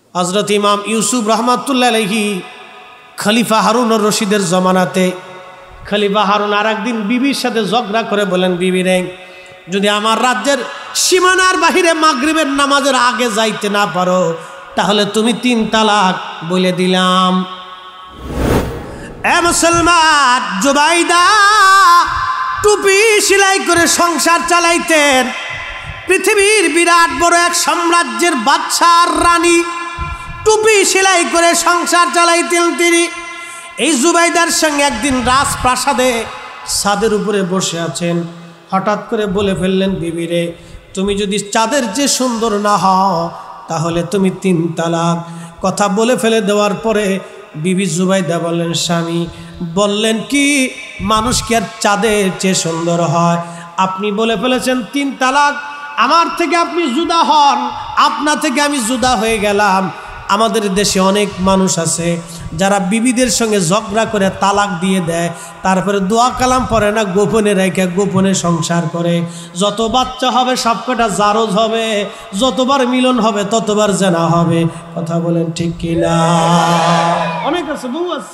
হযরত ইমাম ইউসুফ রহমাতুল্লাহ আলাইহি খলিফা হারুন আর রশিদের জমানাতে খলিফা হারুন আর একদিন বিবির সাথে ঝগড়া করে বলেন, বিবি রে, যদি আমার রাজ্যের সীমানার বাহিরে মাগরিবের নামাজের আগে যাইতে না পারো তাহলে তুমি 3 তালাক বলে দিলাম। এ মুসলমান, জুবাইদা টুপি সেলাই করে সংসার চালাইতেন। পৃথিবীর বিরাট বড় এক সাম্রাজ্যের বাদশার রানী, টুপি সেলাই করে সংসার চালাইতেন তিনি। এই জুবাইদার সঙ্গে একদিন রাজপ্রাসাদে ছাদের উপরে বসে আছেন, হঠাৎ করে বলে ফেললেন, বিবি রে, তুমি যদি চাঁদের চেয়ে সুন্দর না হও তাহলে তুমি 3 তালাক। কথা বলে ফেলে দেওয়ার পরে বিবি জুবাইদা বললেন, স্বামী বললেন কি মানুষ কি আর চাঁদের চেয়ে সুন্দর হয়? আপনি বলে ফেলেছেন 3 তালাক, আমার থেকে আপনি জুদা হন, আপনা থেকে আমি জুদা হয়ে গেলাম। আমাদের দেশে অনেক মানুষ আছে যারা বিবিদের সঙ্গে ঝগড়া করে তালাক দিয়ে দেয়, তারপরে দোয়া কালাম পড়ে না, গোপনে রেখে গোপনে সংসার করে। যত বাচ্চা হবে সবকটা জারজ হবে, যতবার মিলন হবে ততবার জানা হবে। কথা বলেন ঠিক কিনা? অনেক আছে, বহু আছে।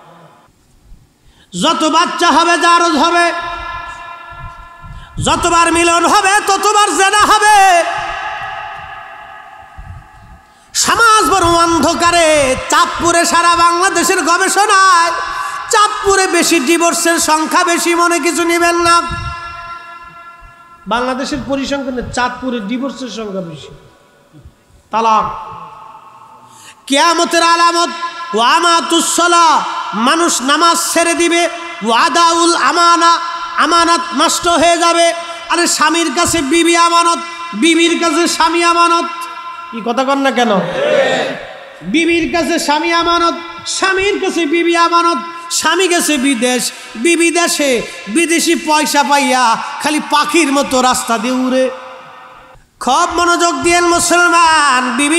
যত বাচ্চা হবে জারজ হবে, যতবার মিলন হবে ততবার জানা হবে। সমাজ বড় অন্ধকারে। চাঁদপুরে সারা বাংলাদেশের গবেষণায় চাঁদপুরে বেশি ডিভোর্সের সংখ্যা বেশি, মনে কিছু নেবেন না। বাংলাদেশের পরিসংখ্যানে চাঁদপুরে ডিভোর্সের সংখ্যা বেশি। তালাক কিয়ামতের আলামত। ওয়ামাতুস সালাহ, মানুষ নামাজ ছেড়ে দিবে। ওয়াদাউল আমানা, আমানত নষ্ট হয়ে যাবে। আরে স্বামীর কাছে বিবি আমানত, বিবির কাছে স্বামী আমানত। কি কথা কন না কেন? বিবির কাছে স্বামী আমানত, স্বামীর কাছে বিবি আমানত। স্বামী গেছে বিদেশ, বিবি দেশে বিদেশি পয়সা পাইয়া খালি পাখির মতো রাস্তা দিয়ে উড়ে। খুব মনোযোগ দিয়েন মুসলমান। বিবি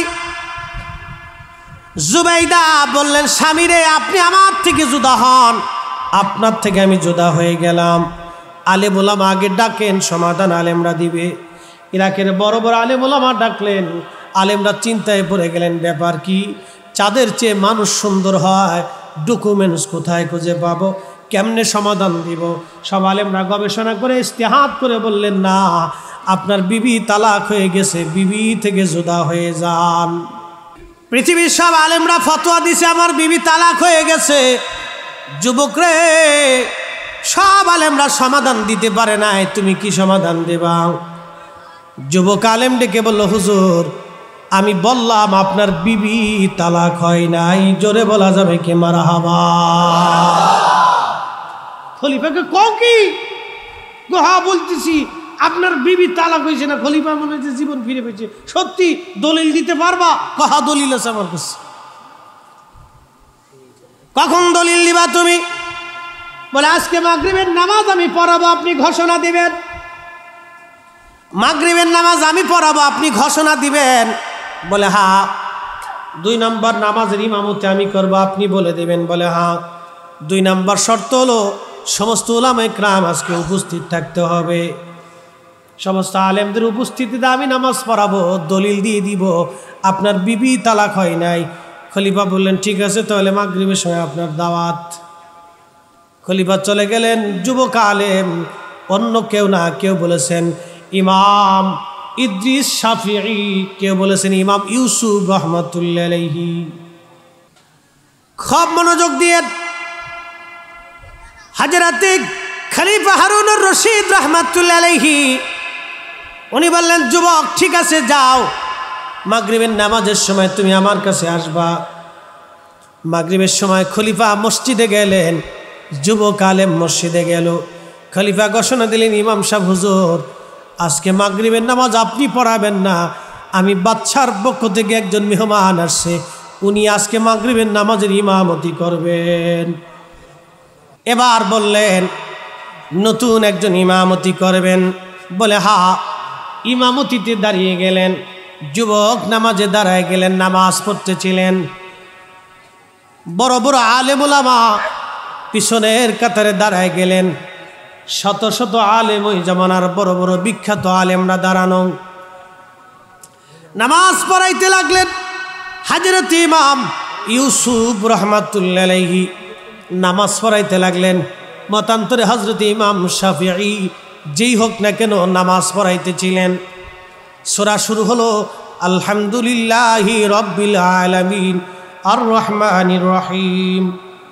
জুবাইদা বললেন, স্বামী রে, আপনি আমার থেকে জুদা হন, আপনার থেকে আমি জুদা হয়ে গেলাম। আলেম ওলামা আগে ডাকেন, সমাধান আলেমরা দিবে। ইরাকের বড় বড় আলেম ওলামা ডাকলেন, আলেমরা চিন্তায় পড়ে গেলেন, ব্যাপার কি? চাঁদের চেয়ে মানুষ সুন্দর হয়, ডকুমেন্টস কোথায় খুঁজে পাবো, কেমনে সমাধান দিব? সব আলেমরা গবেষণা করে ইস্তেহাদ করে বললেন, না, আপনার বিবি তালাক হয়ে গেছে, বিবি থেকে জুদা হয়ে যান। পৃথিবীর সব আলেমরা ফতোয়া দিছে আমার বিবি তালাক হয়ে গেছে। যুবক রে, সব আলেমরা সমাধান দিতে পারে নাই, তুমি কি সমাধান দেবা? যুবক আলেম ডেকে বলল, হুজুর, আমি বললাম আপনার বিবি তালাক হয় নাই, জোরে বলা যাবে কি মারহাবা? খলিফাকে কও কি? হ্যাঁ বলতেছি, আপনার বিবি তালাক হয়েছে না। খলিফা মনে হচ্ছে জীবন ফিরে পেয়েছে। সত্যি দলিল দিতে পারবা? কহা দলিল আছে আমার কাছে। কখন দলিল দিবা তুমি? বলে আজকে মাগরিবের নামাজ আমি পড়াবো, আপনি ঘোষণা দিবেন। মাগরিবের নামাজ আমি পড়াবো, আপনি ঘোষণা দিবেন। বলে হ্যাঁ। 2 নম্বর নামাজের ইমামতি আমি করবো, আপনি বলে দেবেন। বলে হ্যাঁ। 2 নম্বর শর্ত হলো সমস্ত উলামায়ে কেরাম আজকে উপস্থিত থাকতে হবে। সমস্ত আলেমদের উপস্থিতিতে আমি নামাজ পড়াবো, দলিল দিয়ে দিব আপনার বিবি তালাক হয় নাই। খলিফা বললেন, ঠিক আছে, তাহলে মাগরিবের সময় আপনার দাওয়াত। খলিফা চলে গেলেন। যুবক আলেম, অন্য কেউ না, কেউ বলেছেন ইমাম ইদ্রিস শাফিঈ, কেউ বলেছেন ইমাম ইউসুফ রহমাতুল্লাহ আলাইহি। খুব মনোযোগ দিয়ে হযরতে খলিফা হারুন আর রশিদ রহমাতুল্লাহ আলাইহি উনি বললেন, যুবক ঠিক আছে, যাও, মাগরিবের নামাজের সময় তুমি আমার কাছে আসবা। মাগরিবের সময় খলিফা মসজিদে গেলেন, যুবক আলেম মসজিদে গেল। খলিফা ঘোষণা দিলেন, ইমাম সাহেব হুজুর, আজকে মাগরিবের নামাজ আপনি পড়াবেন না, আমি বাদশার পক্ষ থেকে একজন মেহমান আসছে, উনি আজকে মাগরিবের নামাজের ইমামতি করবেন। এবার বললেন, নতুন একজন ইমামতি করবেন? বলে হ্যাঁ। ইমামতিতে দাঁড়িয়ে গেলেন। যুবক নামাজে দাঁড়ায় গেলেন, নামাজ পড়তেছিলেন। বড় বড় আলেম ওলামা পিছনের কাতারে দাঁড়ায় গেলেন। শত শত আলেম, ওই জামানার বড় বড় বিখ্যাত আলেমরা দাঁড়ানো, নামাজ পড়াইতে লাগলেন। হযরত ইমাম ইউসুফ রাহমাতুল্লাহি আলাইহি নামাজ পড়াইতে লাগলেন। মতান্তরে হযরত ইমাম শাফিঈ যেই হোক না কেন নামাজ পড়াইতেছিলেন। সূরা শুরু হলো আলহামদুলিল্লাহি রাব্বিল আলামিন আর রহমানির রহিম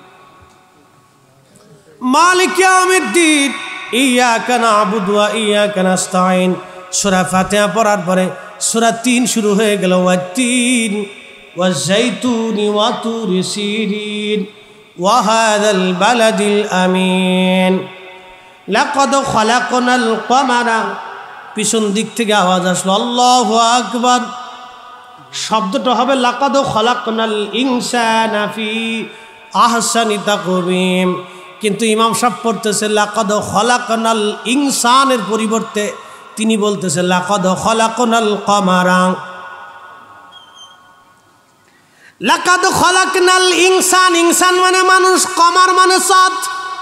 মালিক ইয়াউমিদ্দিন ইয়াকা না'বুদু ওয়া ইয়াকা নাস্তাঈন। সূরা ফাতিহা পড়ার পরে সূরা ৩ শুরু হয়ে গেল ওয়াত-তিন ওয়াজ-জাইতুনি ওয়া তুরি সিরিন ওয়া হাযাল বালাদিল আমিন লাকাদ খালাকনাল কমারা। পিছন দিক থেকে আওয়াজ আসলো আল্লাহু আকবার। শব্দটা হবে লাকাদ খালাকনাল ইনসানা ফি আহসানি তাকওয়িম, কিন্তু ইমাম সাহেব পড়তেছে লাকাদ খালাকনাল ইনসানের পরিবর্তে তিনি বলতেছে লাকাদ খালাকনাল কমারা। লাকাদ খালাকনাল ইনসান, ইনসান মানে মানুষ, কমার মানে চাঁদ।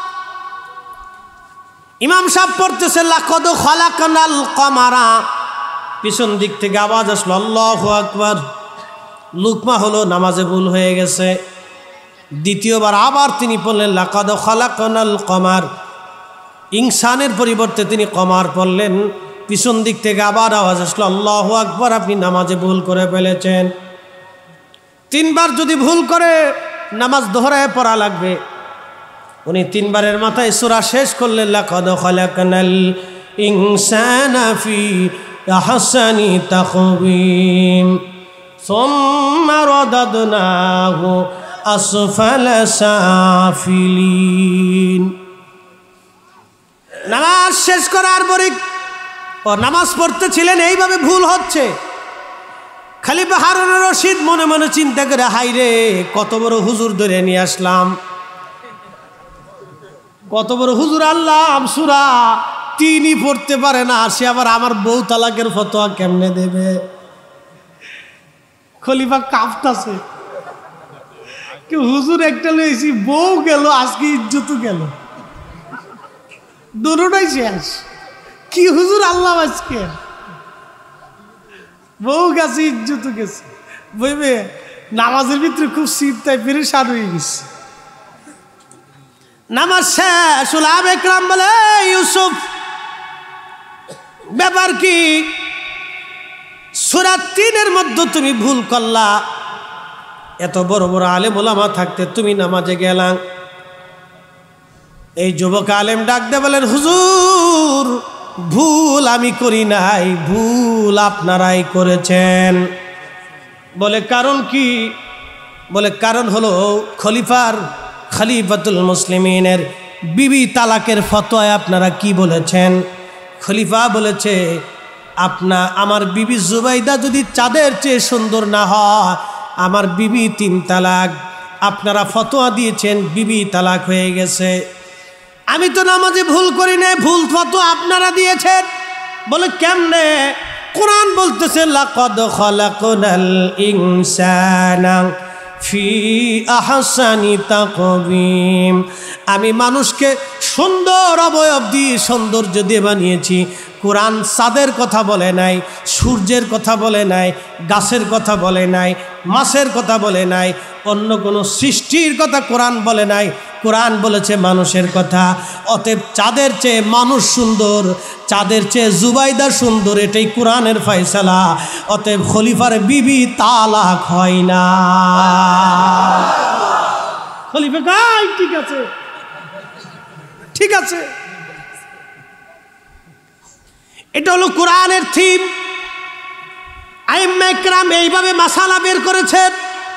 ইমাম সাহেব পড়তেছে লাকাদ খালাকনাল কমারা। পিছন দিক থেকে আওয়াজ আসলো আল্লাহু আকবার। লুকমা হলো নামাজে ভুল হয়ে গেছে। দ্বিতীয়বার আবার তিনি পড়লেন লাকাদ খালাকনাল কমার। ইনসানের পরিবর্তে তিনি কমার পড়লেন। পিছন দিক থেকে আবার আওয়াজ আসলো আল্লাহু আকবার, আপনি নামাজে ভুল করে ফেলেছেন। তিনবার যদি ভুল করে নামাজ দোহরায় পড়া লাগবে। উনি তিনবারের মাথায় সূরা শেষ করলেন লাকাদ খালাকনাল ইনসানা ফি আহসানি তাকওয়িম সুম্মা রাদাদনাহু আসফালা সাফিলিন। নামাজ শেষ করার পরে নামাজ পড়তেছিলেন, এইভাবে ভুল হচ্ছে। খলিফা হারুন রশিদ মনে মনে চিন্তা করে, হাই রে কত বড় হুজুর ধরে নিয়ে আসলাম, কত বড় হুজুর আল্লাহ সূরা ৩ই পড়তে পারে না, সে আবার আমার বউ তালাকের ফতোয়া কেমনে দেবে। খলিফা কাঁপতাছে, কি হুজুর একটা লইছি, বউ গেল, আজকে ইজ্জত গেল, দুটোটাই শেষ। কি হুজুর আল্লাহ আজকে, বউ গেছে ইজ্জত গেছে, বুঝবে নামাজের ভিতরে খুব চিন্তায় পেরেশান হয়ে গেছে। নামাজ শেষ হলো, একরাম বলে ইউসুফ ব্যাপার কি, সূরা ৩-এর মধ্যে তুমি ভুল করলা, এত বড় বড় আলেম ওলামা থাকতে তুমি নামাজে গেলাম। এই যুবক আলেম ডাক দে বলেন, হুজুর ভুল আমি করি নাই, ভুল আপনারাই করেছেন। বলে কারণ কি? বলে কারণ হলো খলিফাতুল মুসলিমিনের বিবি তালাকের ফতোয়ায় আপনারা কি বলেছেন? খলিফা বলেছে আমার বিবি জুবাইদা যদি চাঁদের চেয়ে সুন্দর না হয়, আমার বিবি ৩ তালাক। আপনারা ফতোয়া দিয়েছেন বিবি তালাক হয়ে গেছে। আমি তো নামাজে ভুল করি না, ভুল ফতোয়া আপনারা দিয়েছেন। বলে কেমনে? কোরআন বলতেছে লাকাদ খালাকনাল ইনসানা ফি আহসানি তাকওয়িম, আমি মানুষকে সুন্দর অবয়ব দিয়ে সৌন্দর্য দিয়ে বানিয়েছি। কোরআন চাঁদের কথা বলে নাই, সূর্যের কথা বলে নাই, গাছের কথা বলে নাই, মাছের কথা বলে নাই, অন্য কোনো সৃষ্টির কথা কোরআন বলে নাই। কোরআন বলেছে মানুষের কথা। অতএব চাঁদের চেয়ে মানুষ সুন্দর, চাঁদের চেয়ে জুবাইদা সুন্দর, এটাই কোরআনের ফয়সালা। অতএব খলিফার বিবি তালাক হয় না। খলিফা কয় ঠিক আছে, ঠিক আছে। এটা হলো কোরআনের থিম। আইম্মা ইকরাম এইভাবে মাসালা বের করেছেন।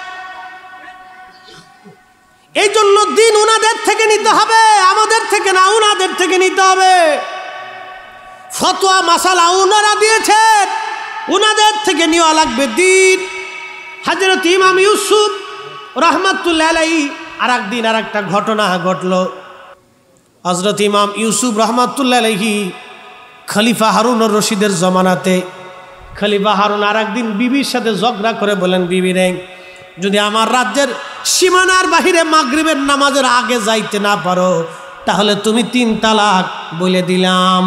এই জন্য দিন উনাদের থেকে নিতে হবে, আমাদের থেকে না, উনাদের থেকে নিতে হবে। ফতোয়া মাসালা উনারা দিয়েছেন, উনাদের থেকে নেওয়া লাগবে দিন। হযরত ইমাম ইউসুফ রাহমাতুল্লাহি আলাইহি আরেকদিন আরেকটা ঘটনা ঘটল। হযরত ইমাম ইউসুফ রাহমাতুল্লাহি আলাইহি খলিফা হারুন রশিদের জমানাতে খলিফা হারুন আরেকদিন বিবির সাথে ঝগড়া করে বলেন, বিবি রে যদি আমার রাজ্যের সীমানার বাহিরে মাগরিবের নামাজের আগে যাইতে না পারো, তাহলে তুমি ৩ তালাক বলে দিলাম।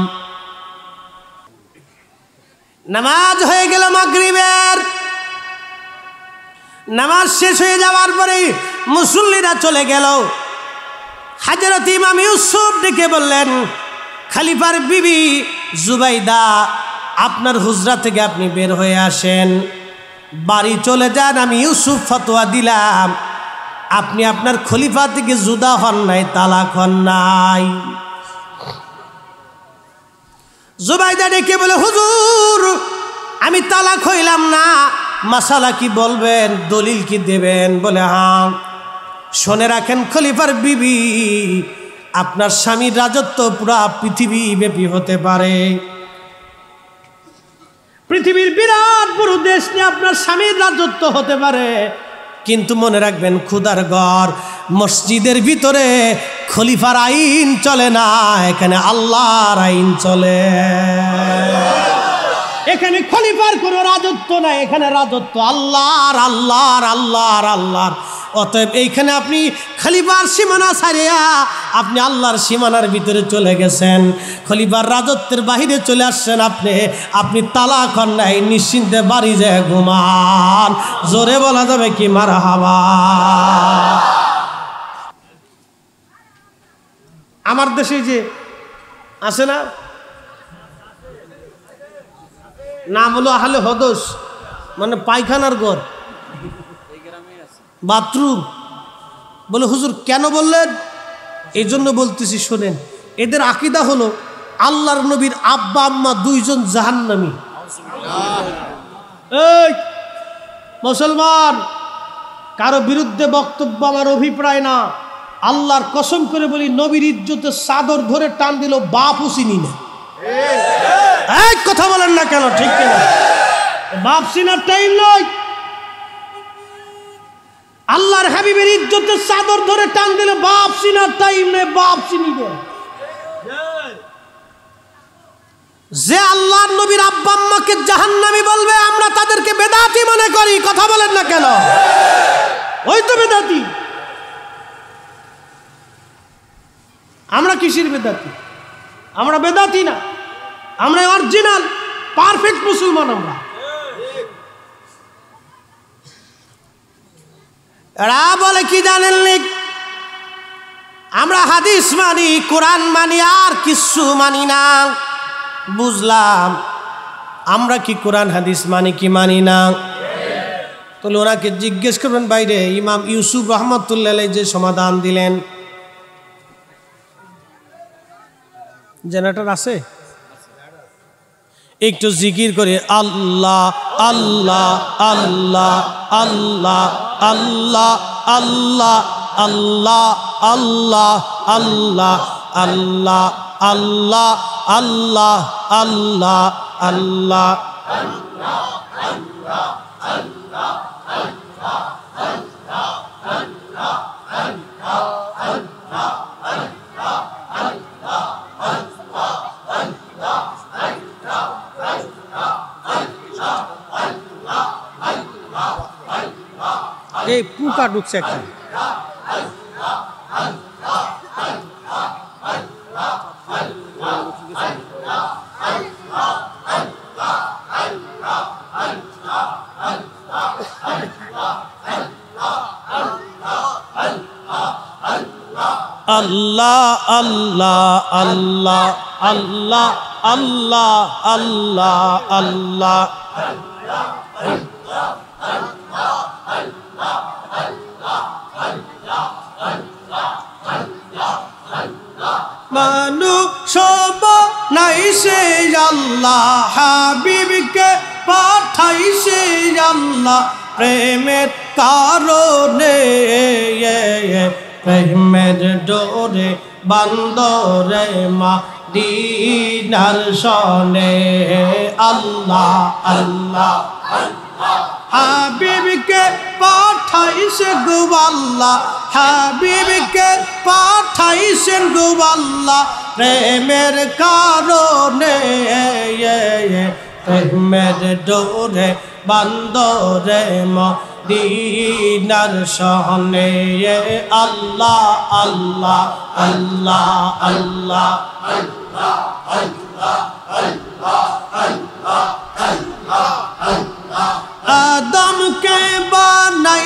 নামাজ হয়ে গেল মাগরিবের। নামাজ শেষ হয়ে যাওয়ার পরে মুসল্লিরা চলে গেল। হযরত ইমাম ইউসুফ ডেকে বললেন, খলিফার বিবি জুবাইদা, আপনার হুজরা থেকে আপনি বের হয়ে আসেন, বাড়ি চলে যান। আমি ইউসুফ ফতোয়া দিলাম, আপনি আপনার খলিফা থেকে জুদা হন নাই, তালাক হন নাই। জুবাইদা ডেকে বলে, হুজুর আমি তালাক হইলাম না, মাসালা কি বলবেন, দলিল কি দেবেন? বলে হ্যাঁ। শুনে রাখেন খলিফার বিবি, আপনার স্বামীর রাজত্ব পুরা পৃথিবী ব্যাপী হতে পারে। পৃথিবীর বিরাট বড় দেশ নিয়ে আপনার স্বামীর রাজত্ব হতে পারে, কিন্তু মনে রাখবেন খুদার ঘর মসজিদের ভিতরে খলিফার আইন চলে না, এখানে আল্লাহর আইন চলে। এখানে খলিফার কোনো রাজত্ব নাই, এখানে রাজত্ব আল্লাহর আল্লাহর আল্লাহর আল্লাহর। অতএব এইখানে আপনি খলিফার সীমানা ছাড়িয়া আপনি আল্লাহর সীমানার ভিতরে চলে গেছেন, খলিফার রাজত্বের বাহিরে চলে আসছেন আপনি তালাক হন নাই, নিশ্চিন্তে বাড়ি যায় ঘুমান। জোরে বলা যাবে কি মারহাবা? আমার দেশে যে আছে না, নাম হলো আহলে হদস, মানে পায়খানার ঘর, বাথরুম। বলে হুজুর কেন বললেন? এই জন্য বলতেছি শোনেন, এদের আকীদা হলো আল্লাহর নবীর আব্বা আম্মা দুইজন জাহান্নামী। এই মুসলমান, কারো বিরুদ্ধে বক্তব্য আমার অভিপ্রায় না, আল্লাহর কসম করে বলি, নবীর ইজ্জতের চাদর ধরে টান দিল বাপও চিনি না। এক কথা বলেন না কেন? ঠিক কিনা? বাপ চিনার টাইম নয়। আল্লাহর হাবিবের ইজ্জতের চাদর ধরে টান দিলে বাপ চিনার টাইম নেই, বাপ চিনিবে। যে আল্লাহর নবীর আব্বা আম্মাকে জাহান্নামী বলবে, আমরা তাদেরকে বেদাতি মনে করি। কথা বলেন না কেন? ওই তো বেদাতি। আমরা কিসের বেদাতি? আমরা বেদাতি না, আমরা অরিজিনাল পারফেক্ট মুসলমান। এরা বলে কি জানেন, আমরা হাদিস মানি, কোরআন মানি, আর কিছু মানি না। বুঝলাম, আমরা কি কোরআন হাদিস মানি কি মানি না? তাহলে ওনাকে জিজ্ঞেস করবেন বাইরে। ইমাম ইউসুফ রহমতুল্লাহ আলাইহি যে সমাধান দিলেন, জেনারেটর আছে? একটু জিকির করে আল্লাহ আল্লাহ আল্লাহ আল্লাহ আল্লাহ আল্লাহ আল্লাহ আল্লাহ আল্লাহ আল্লাহ আল্লাহ আল্লাহ আল্লাহ আল্লাহ। এই পুকা ঢুকছে একটা। আল্লাহ আল্লাহ আল্লাহ আল্লাহ আল্লাহ আল্লাহ আল্লাহ। মানুষ বানাইছে আল্লাহ, হাবিবকে পাঠাইছে আল্লাহ প্রেমের কারণে। প্রেমের ডোরে বান্দরে মদিনার শনে। আল্লাহ আল্লাহ হাবিবকে পাঠাইছে গো আল্লাহ, হাবিবকে পাঠাইছেন গো আল্লাহ প্রেমের কারণে। প্রেমের ডোরে বান্দরে মদিনার শনে। আল্লাহ আল্লাহ আল্লাহ আল্লাহ আল্লাহ আল্লাহ আল্লাহ আল্লাহ আল্লাহ। আদমকে বানাই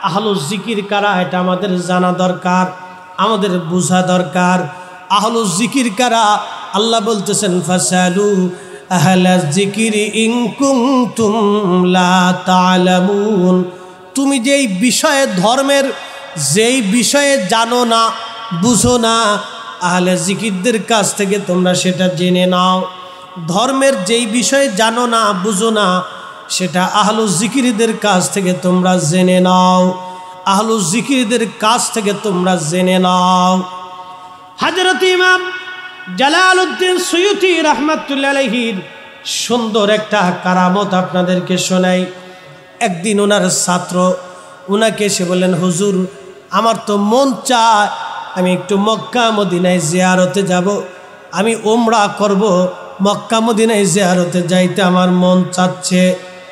আহলুল জিকির কারা এটা আমাদের জানা দরকার, আমাদের বোঝা দরকার। আহলুল জিকির কারা? আল্লাহ বলতেছেন ফাসালু আহলাজ জিকিরি ইন কুনতুম লা তা'লামুন। তুমি যেই বিষয়ে, ধর্মের যেই বিষয়ে জানো না, বুঝো না, আহলে জিকিরদের কাছ থেকে তোমরা সেটা জেনে নাও। ধর্মের যেই বিষয়ে জানো না, বুঝো না, সেটা আহলুল জিকিরদের কাছ থেকে তোমরা জেনে নাও। আহলুল জিকিরদের কাছ থেকে তোমরা জেনে নাও। হযরত ইমাম জালালউদ্দিন সুয়ুতী রাহমাতুল্লাহি আলাইহির সুন্দর একটা কারামত আপনাদেরকে শোনাই। একদিন ওনার ছাত্র ওনাকে এসে বললেন, হুজুর আমার তো মন চায় আমি একটু মক্কা মদিনায় জিয়ারতে যাব, আমি উমরা করব, মক্কা মদিনায় জিয়ারতে যাইতে আমার মন চাচ্ছে।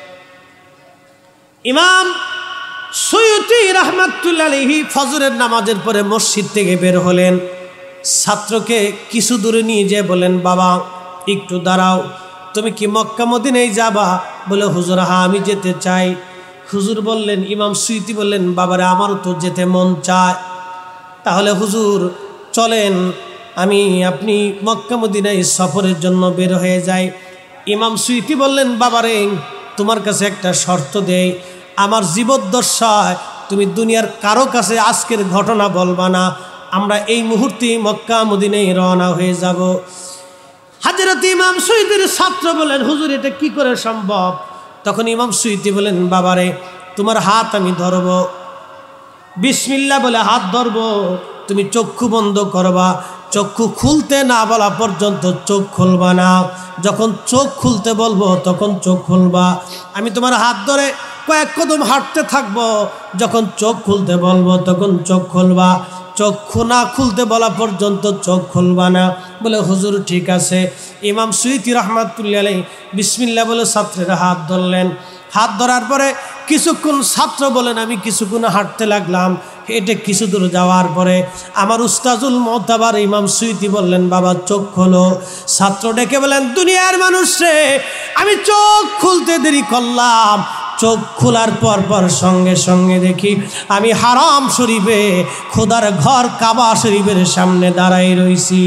ইমাম সুয়ুতী রাহমাতুল্লাহি আলাইহি ফজরের নামাজের পরে মসজিদ থেকে বের হলেন। ছাত্রকে কিছু দূরে নিয়ে যেয়ে বলেন, বাবা একটু দাঁড়াও, তুমি কি মক্কা মদিনায় যাবা? বলে, হুজুর হ্যাঁ আমি যেতে চাই। হুজুর বললেন, ইমাম সুয়ুতী বললেন, বাবারে আমারও তো যেতে মন চায়, তাহলে হুজুর চলেন আপনি মক্কা মদিনায় সফরের জন্য বের হয়ে যাই। ইমাম সুয়ুতী বললেন, বাবারে তোমার কাছে একটা শর্ত দেই, আমার জীবদ্দশায় তুমি দুনিয়ার কারো কাছে আজকের ঘটনা বলবা না, আমরা এই মুহূর্তে মক্কা মদিনায় রওনা হয়ে যাব। হযরত ইমাম সুয়ুতীর ছাত্র বলেন, হুজুর এটা কি করে সম্ভব? তখন ইমাম সুয়ুতী বলেন, বাবারে তোমার হাত আমি ধরব, বিসমিল্লাহ বলে হাত ধরব, তুমি চক্ষু বন্ধ করবা, চক্ষু খুলতে না বলা পর্যন্ত চোখ খুলবা না, যখন চোখ খুলতে বলবো তখন চোখ খুলবা। আমি তোমার হাত ধরে কয়েক কদম হাঁটতে থাকবো, যখন চোখ খুলতে বলবো তখন চোখ খুলবা, চক্ষু না খুলতে বলা পর্যন্ত চোখ খুলবা না। বলে, হুজুর ঠিক আছে। ইমাম সুয়ুতী রাহমাতুল্লাহি আলাইহি বিসমিল্লাহ বলে ছাত্রের হাত ধরলেন। হাত ধরার পরে কিছুক্ষণ ছাত্র বলেন, আমি কিছুক্ষণ হাঁটতে লাগলাম। হেঁটে কিছু দূর যাওয়ার পরে আমার উস্তাজুল মুতাবার ইমাম সুয়ুতী বললেন, বাবা চোখ খোলো। ছাত্র ডেকে বলেন, দুনিয়ার মানুষ রে, আমি চোখ খুলতে দেরি করলাম, চোখ খোলার পর সঙ্গে সঙ্গে দেখি আমি হারাম শরীফে খোদার ঘর কাবা শরীফের সামনে দাঁড়াই রইছি।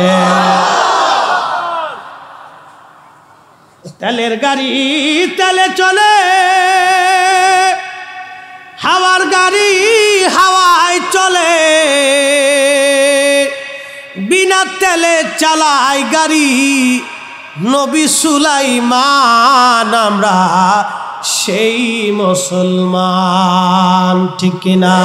তেলের গাড়ি তেলে চলে, হাওয়ার গাড়ি হাওয়ায় চলে, বিনা তেলে চালায় গাড়ি নবী সুলাইমান, আমরা সেই মুসলমান। ঠিক কিনা?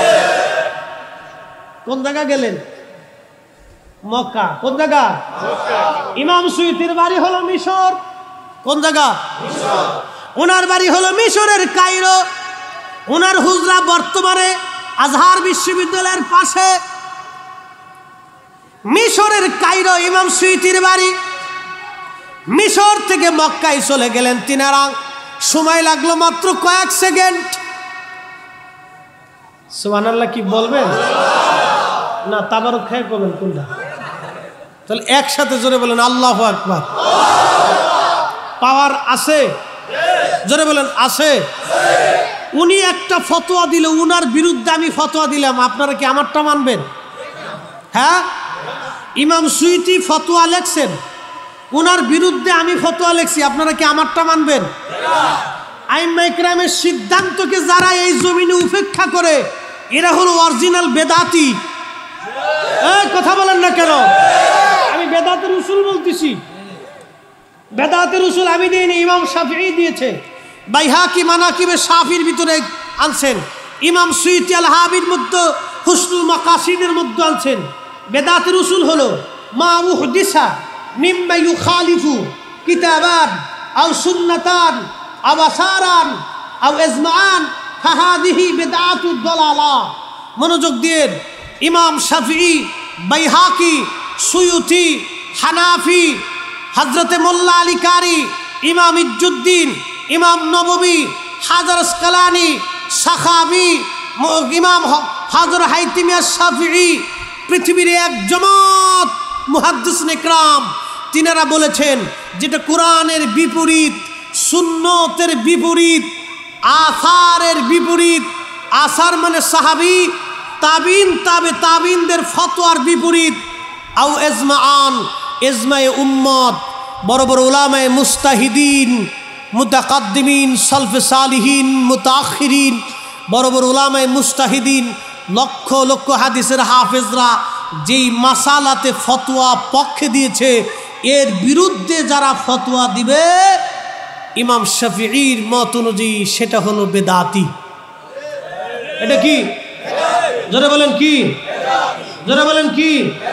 কোন জায়গা গেলেন? মক্কা। কোন জায়গা? ইমাম সুয়ুতীর বাড়ি হলো মিশর। কোন জায়গা? ওনার বাড়ি হলো মিশরের কায়রো। ওনার হুজরা বর্তমানে আজহার বিশ্ববিদ্যালয়ের পাশে। মিশরের কায়রো ইমাম সুয়ুতীর বাড়ি। মিশর থেকে মক্কায় চলে গেলেন তিনারা, সময় লাগলো মাত্র কয়েক সেকেন্ড। সুবহানাল্লাহ কি বলবেন না? তাবারক খায় করবেন কোনটা? তাহলে একসাথে জোরে বলেন আল্লাহু আকবার। পাওয়ার আছে? জোরে বলেন আছে। উনি একটা ফতোয়া দিল, উনার বিরুদ্ধে আমি ফতোয়া দিলাম, আপনারা কি আমারটা মানবেন? হ্যাঁ, ইমাম সুয়ুতী ফতোয়া লেখছেন, উনার বিরুদ্ধে আমি ফতোয়া লেখছি, আপনারা কি আমারটা মানবেন? আইম্মা ইকরামের সিদ্ধান্তকে যারা এই জমিনে উপেক্ষা করে, এরা হলো অরিজিনাল বেদাতি। কথা বলেন না কেন? আমি বেদাতের উসুল বলতেছি। বেদাতের উসুল আমি দিইনি, ইমাম শাফিঈ দিয়েছে। বাইহাকি মানাকিবে শাফির ভিতরে আনছেন, ইমাম সুয়ুতী আল হাবির মধ্যে হুসনুল মাকাসিদের মধ্যে আনছেন। বেদাতের উসুল হলো মা উহদিসা মিম্মা ইউখালিফু কিতাবান আও সুন্নাতান আও আসারান আও ইজমাআন ফাহাদিহি বিদআতুদ দালালা। মনোযোগ দিয়ে, ইমাম শাফিঈ, বাইহাকি, সুয়ুতী, হানাফি, হযরতে মোল্লা আলী কারি, ইমাম ইজ্জুদ্দিন, ইমাম নববী, হাজার আসকালানি, সাখাবি, ইমাম হাজার হাইতিমি আশ-শাফিঈ, পৃথিবীর এক জমাত মুহাদ্দিসিন ইকরাম, তিনারা বলেছেন যেটা কোরআনের বিপরীত, সুন্নতের বিপরীত, আসারের বিপরীত, আসার মানে সাহাবী, তাবিন, তাবিনদের ফতোয়ার বিপরীত। আও ইজমাআন, ইজমায়ে উম্মত, বড় বড় উলামায়ে মুস্তাহিদিন, মুতাকাদ্দিমিন, সালফে সালিহিন, মুতাআখিরিন, বড় বড় উলামায়ে মুস্তাহিদিন, লক্ষ লক্ষ হাদিসের হাফেজরা যেই মাসালাতে ফতোয়া পক্ষে দিয়েছে, এর বিরুদ্ধে যারা ফতোয়া দিবে ইমাম শাফিঈর মত অনুযায়ী সেটা হলো বেদাতি। এটা কি? জোরে বলেন কি? জোরে বলেন কি?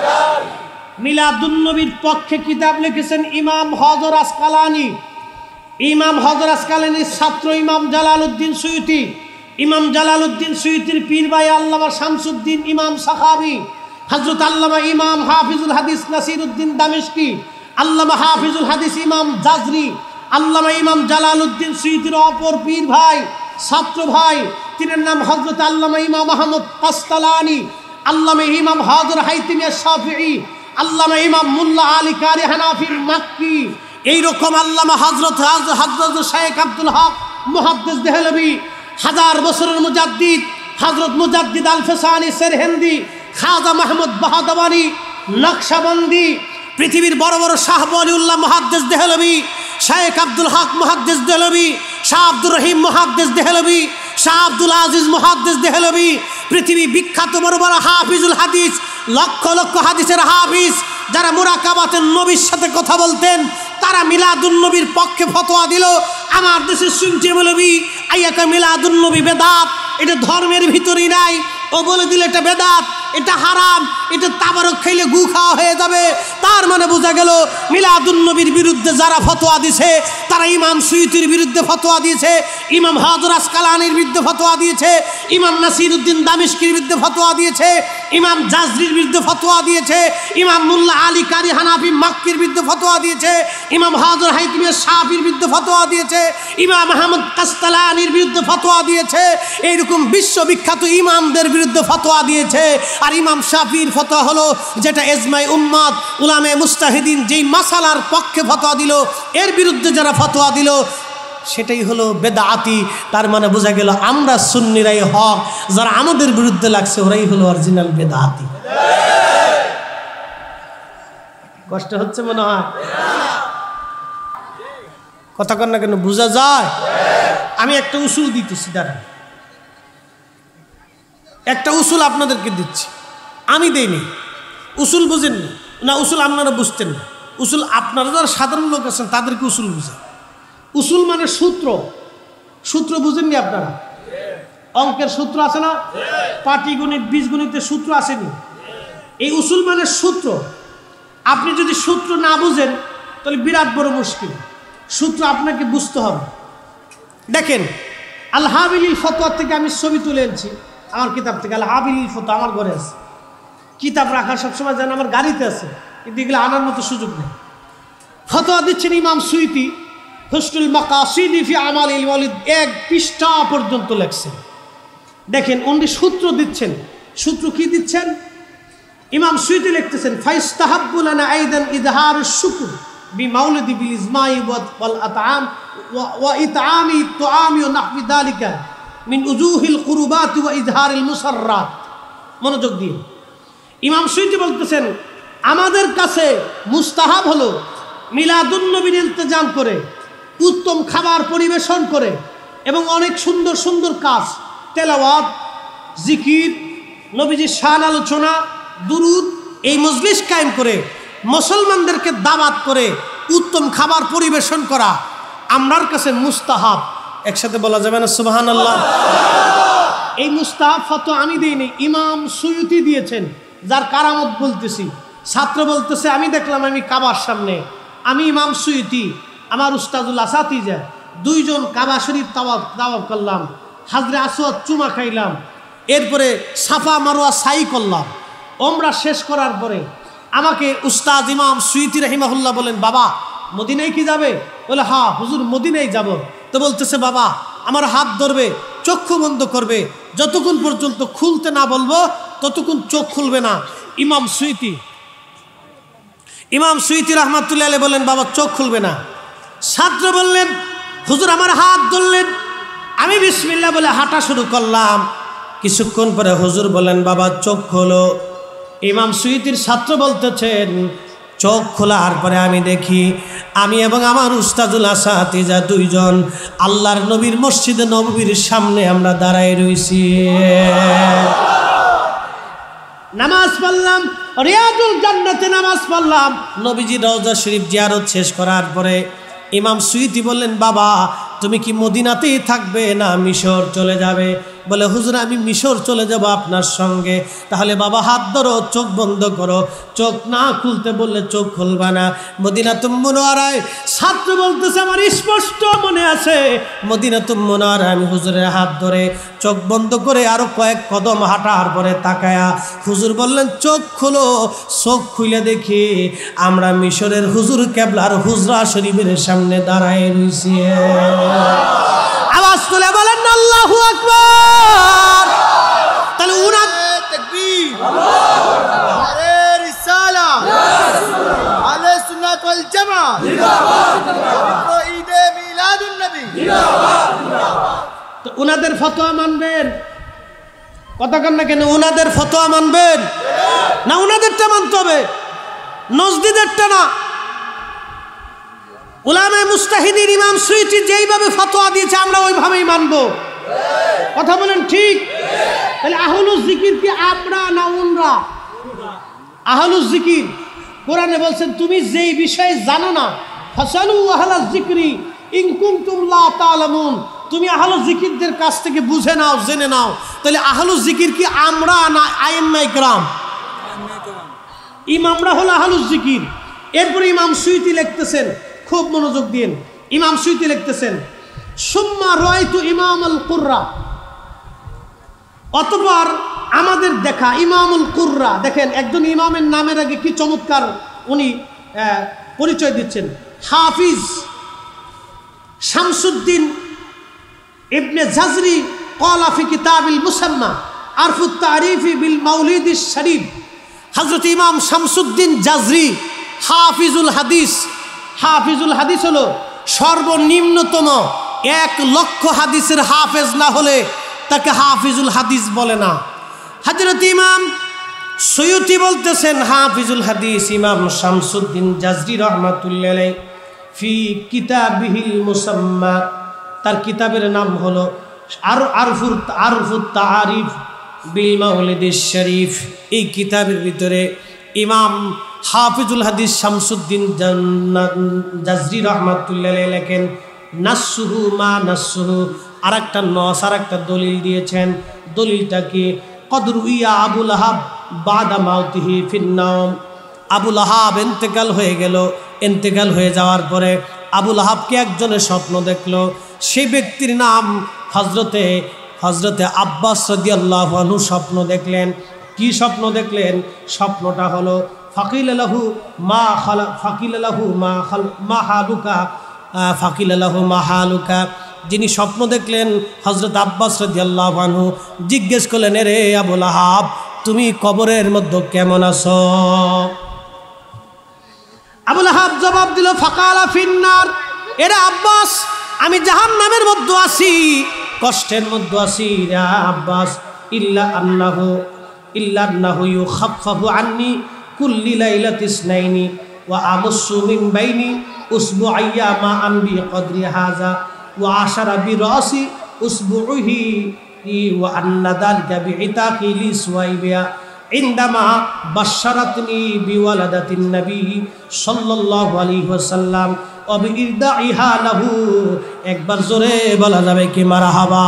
মিলাদুন নবীর পক্ষে কিতাব লিখেছেন ইমাম হজর আসকালানি। ইমাম হজর আসকালানির ছাত্র ইমাম জালালউদ্দিন সুয়ুতি। ইমাম জালালউদ্দিন সুয়ুতির পীর ভাই আল্লামা শামসুদ্দিন ইমাম সাখাবী, হযরত আল্লামা ইমাম হাফিজুল হাদিস নাসিরউদ্দিন দামেশকি, আল্লামা হাফিজুল হাদিস ইমাম জাজরি, আল্লামা ইমাম জালালউদ্দিন সুয়ুতির অপর পীর ভাই, ছাত্র ভাই, তিনের নাম হযরত আল্লামা ইমাম আহমদ কাসতালানি, আল্লামা ইমাম হাজর হাইতিমি শাফিঈ, আল্লামা ইমাম মুল্লা আলী কারি হানাফির মাক্কি, এইরকম আল্লামা হযরত শেখ আব্দুল হক মুহাদ্দিস দেহলভী, হাজার বছরের মুজাদ্দিদ হযরত মুজাদ্দিদ আল ফেসানি সেরহিন্দি, খাজা মাহমুদ বাহাদাবানি নকশবন্দি, পৃথিবীর বড় বড় শাহ ওয়ালিউল্লাহ মুহাদ্দিস দেহলভী, শেখ আব্দুল হক মুহাদ্দিস দেহলভী, শাহ আব্দুর রহিম মুহাদ্দিস দেহলভী, শাহ আব্দুল আজিজ মুহাদ্দিস দেহলভী, পৃথিবী বিখ্যাত বড় বড় হাফিজুল হাদিস, লক্ষ লক্ষ হাদিসের হাফিজ, যারা মুরাকাবাতের নবীর সাথে কথা বলতেন, তারা মিলাদুন নবীর পক্ষে ফতোয়া দিল। আমার দেশের শুনছে বলবি আইয়াকা মিলাদুন নবী বেদাত, এটা ধর্মের ভিতরেই নাই। ও বলে দিল এটা বেদাত, এটা হারাম, এটা তাবারক খাইলে গু খাওয়া হয়ে যাবে। তার মানে বোঝা গেল মিলাদুন নবীর বিরুদ্ধে যারা ফতোয়া দিছে তারা ইমাম সুয়ুতির বিরুদ্ধে ফতোয়া দিয়েছে, ইমাম হযরত আসকালানির বিরুদ্ধে ফতোয়া দিয়েছে, ইমাম নাসিরউদ্দিন দামেশকির বিরুদ্ধে ফতোয়া দিয়েছে, ইমাম জাজরির বিরুদ্ধে ফতোয়া দিয়েছে, ইমাম মুল্লা আলী কারি হানাফি মাক্কির বিরুদ্ধে ফতোয়া দিয়েছে, ইমাম হযরত হাইতিমি শাফির বিরুদ্ধে ফতোয়া দিয়েছে, ইমাম আহমদ কাসতালানির বিরুদ্ধে ফতোয়া দিয়েছে, এইরকম বিশ্ববিখ্যাত ইমামদের বিরুদ্ধে ফতোয়া দিয়েছে। আর ইমাম শাফির ফতোয়া হলো যেটা ইজমায়ে উম্মত, উলামায়ে মুস্তাহিদিন যেই মাসালার পক্ষে ফতোয়া দিল, এর বিরুদ্ধে যারা ফতোয়া দিল সেটাই হলো বেদাতি। তার মানে বোঝা গেল আমরা সুন্নিরাই হক, যারা আমাদের বিরুদ্ধে লাগছে ওরাই হলো অরিজিনাল বেদাতি। কষ্ট হচ্ছে মনে হয়? কথা কর না কেন, বোঝা যায়? আমি একটা উসুল দিতেছি, দাঁড়ান, একটা উসুল আপনাদেরকে দিচ্ছি, আমি দেইনি। উসুল বুঝেন না, উসুল আপনারা বুঝতেন না। উসুল আপনারা যারা সাধারণ লোক আছেন তাদেরকে উসুল বুঝে। উসুল মানে সূত্র, সূত্র বুঝেননি আপনারা? অঙ্কের সূত্র আছে না, পাটিগণিত বীজগণিতের সূত্র আসেনি? এই উসুল মানে সূত্র। আপনি যদি সূত্র না বুঝেন তাহলে বিরাট বড় মুশকিল। সূত্র আপনাকে বুঝতে হবে। দেখেন, আল হাবিলিল ফতোয়া থেকে আমি ছবি তুলে এনেছি আমার কিতাব থেকে। আল হাবিলিল ফতোয়া আমার ঘরে আছে, কিতাব রাখা সবসময় যেন আমার গাড়িতে আছে, কিন্তু এগুলো আনার মতো সুযোগ নেই। ফতোয়া দিচ্ছেন ইমাম সুয়ুতি, হুসনুল মাকাসিদি ফি আমালিল ওয়ালিদ, 1 পৃষ্ঠা পর্যন্ত লেখছেন। দেখেন উনি সূত্র দিচ্ছেন। সূত্র কি দিচ্ছেন? ইমাম সুয়ুতি লিখতেছেন, ফাইস্তাহাব্বু লানা আইদান ইজহারুশ শুকর বিমাউলিদি বিল ইজমাই ওয়াল আতআম ওয়া ইতআমি তুআমি ওয়া নাহবি যালিকা মিন উজুহিল কুরবাত ওয়া ইজহারিল মুসাররাত। মনোযোগ দিন। ইমাম সুয়ুতি বলতেছেন, আমাদের কাছে মুস্তাহাব হলো মিলাদুন নবীর ইলতিজাম করে, উত্তম খাবার পরিবেশন করে এবং অনেক সুন্দর সুন্দর কাজ, তেলাওয়াত, জিকির, নবীজির শান আলোচনা, দুরুদ, এই মজলিস কায়েম করে মুসলমানদেরকে দাওয়াত করে উত্তম খাবার পরিবেশন করা আমরার কাছে মুস্তাহাব। একসাথে বলা যাবে না সুবহানাল্লাহ? এই মুস্তাহাব ফতোয়া আমি দিইনি, ইমাম সুয়ুতি দিয়েছেন, যার কারামত বলতেছি। ছাত্র বলতেছে, আমি দেখলাম আমি কাবার সামনে, আমি ইমাম সুয়ুতি, আমার উস্তাদুল আসাতিজা, 2 জন কাবা শরীফ তাওয়াফ করলাম, হাজরে আসওয়াদ চুমা খাইলাম, এরপরে সাফা মারওয়া সাই করলাম। ওমরা শেষ করার পরে আমাকে উস্তাদ ইমাম সুয়ুতি রাহিমাহুল্লাহ বলেন, বাবা মদিনায় কি যাবে? বলে হ্যাঁ হুজুর মদিনায় যাব। তো বলতেছে, বাবা আমার হাত ধরবে, চক্ষু বন্ধ করবে, যতক্ষণ পর্যন্ত খুলতে না বলবো ততক্ষণ চোখ খুলবে না। ইমাম সুয়ুতি রহমাতুল্লাহ আলাইহি বললেন, বাবা চোখ খুলবে না। ছাত্র বললেন, হুজুর আমার হাত ধরলেন, আমি বিসমিল্লাহ বলে হাঁটা শুরু করলাম। কিছুক্ষণ পরে হুজুর বলেন বাবা চোখ খোলো। ইমাম সুয়ুতির ছাত্র বলতেছেন চোখ খোলার পরে আমি দেখি আমি এবং আমার উস্তাদুল আসাতিজা দুইজন আল্লাহর নবীর মসজিদে নববীর সামনে আমরা দাঁড়ায় রইছি। নামাজ পড়লাম, রিয়াজুল জান্নাতে নামাজ পড়লাম। নবীজি রওজা শরীফ জিয়ারত শেষ করার পরে ইমাম সুয়ুতি বললেন বাবা তুমি কি মদিনাতেই থাকবে না মিশর চলে যাবে? বলে হুজুর আমি মিশর চলে যাব আপনার সঙ্গে। তাহলে বাবা হাত ধরো, চোখ বন্ধ করো। চোখ না খুলতে বললে চোখ খুলবা না। মদিনাতুল মুনাওয়ারায় ছাত্র বলতেছে আমার স্পষ্ট মনে আছে মদিনাতুল মুনাওয়ারায় আমি হুজুরের হাত ধরে চোখ বন্ধ করে আরো কয়েক কদম হাঁটার পরে তাকায়া হুজুর বললেন চোখ খুলো। চোখ খুলে দেখি আমরা মিশরের হুজুর কেবলার হুজরা শরীফের সামনে দাঁড়ায় রইছি। আওয়াজ তুলে বলেন আল্লাহু আকবার। তাহলে উনাদের তাকবীর, আরে রিসালাত, আলে সুন্নাত ওয়াল জামাত, জিন্দাবাদ, ঈদে মিলাদুন নবী, জিন্দাবাদ। তো উনাদের ফতোয়া মানবেন? কথা কন না কেন? উনাদের ফতোয়া মানবেন না উনাদেরটা মানতে হবে? নজদিদেরটা না। উলামায়ে মুস্তাহিদিন ইমাম সুয়ুতি যেইভাবে ফতোয়া দিয়েছে আমরা ওইভাবেই মানব। কথা বলেন ঠিক? তাহলে আহলুজ জিকির কি আমরা না উনরা? আহলুজ জিকির। কোরআনে বলছেন তুমি যেই বিষয়ে জানো না ফাসালু আহলাজ জিকরি ইন কুনতুম লা তা'লামুন, তুমি আহলুজ জিকিরদের কাছ থেকে বুঝে নাও, জেনে নাও। তাহলে আহলুজ জিকির কি আমরা না আইম্মায়ে কিরাম? ইমামরা হলো আহলুজ জিকির। এরপরে ইমাম সুয়ুতি লিখতেছেন, খুব মনোযোগ দিন। ইমাম সুয়ুতি লিখতেছেন সুম্মা রাআইতু ইমামাল কুররা, অতঃপর আমাদের দেখা ইমামুল কুররা। দেখেন একজন ইমামের নামের আগে কি চমৎকার উনি পরিচয় দিচ্ছেন। হাফিজ শামসুদ্দিন ইবনে জাজরি ক্বালা ফি কিতাবিল মুসাম্মা আরফুত তারিফি বিল মাউলিদিশ শরীফ। হযরত ইমাম শামসুদ্দিন জাজরি হাফিজুল হাদিস। হাফিজুল হাদিস হলো সর্বনিম্নতম 1,00,000 হাদিসের হাফেজ না হলে তাকে হাফিজুল হাদিস বলে না। হযরত ইমাম সুয়ুতি বলতেছেন হাফিজুল হাদিস ইমাম শামসুদ্দিন জাজরি রাহমাতুল্লাহি আলাইহি ফি কিতাবিহিল মুসাম্মা, তার কিতাবের নাম হলো আরফুত তারিফ বিল মাউলিদিশ শরীফ। এই কিতাবের ভিতরে ইমাম হাফিজুল হাদিস শামসুদ্দিন জাজরি রাহমাতুল্লাহি আলাইহি লেখেন নাসসুহু মা নাসসুহু, আর একটা নস আর একটা দলিল দিয়েছেন। দলিলটা কি? কদরু ইয়া আবুল আহাব বাদা মাউতিহি ফিন নাওম। আবুল আহাব ইন্তেকাল হয়ে গেল। ইন্তেকাল হয়ে যাওয়ার পরে আবুল আহাবকে একজনে স্বপ্ন দেখলো। সেই ব্যক্তির নাম হজরতে আব্বাস রাদিয়াল্লাহু আনহু স্বপ্ন দেখলেন। কি স্বপ্ন দেখলেন? স্বপ্নটা হলো ফাকিল লাহু মা হালুকা। যিনি স্বপ্ন দেখলেন হজরত আব্বাস রাদিয়াল্লাহু আনহু জিজ্ঞেস করলেন রে আবুল আহাব তুমি কবরের মধ্যে কেমন আছো? আবুল আহাব জবাব দিল ফাকালা ফিন্নার, এরে আব্বাস আমি জাহান্নামের মধ্যে আছি, কষ্টের মধ্যে আছি রে আব্বাস। ইল্লা আন্নাহু ইউখাফফাফু আন্নি কুল্লি লাইলাতিস নাইনি ওয়া আমুসসু মিন বাইনি উসবুআইয়া মা আন বি কদরি হাযা ওয়া আশারা বি রাসি উসবুহি ওয়া আন্না যালিকা বিইতাকি লিসওয়াইবিয়া ইনদামা বাশশারাতনি বিওয়ালাদাতিন নবী সাল্লাল্লাহু আলাইহি ওয়াসাল্লাম ওয়া বিইরদাইহা লাহু। একবার জোরে বলা যাবে কি মারহাবা?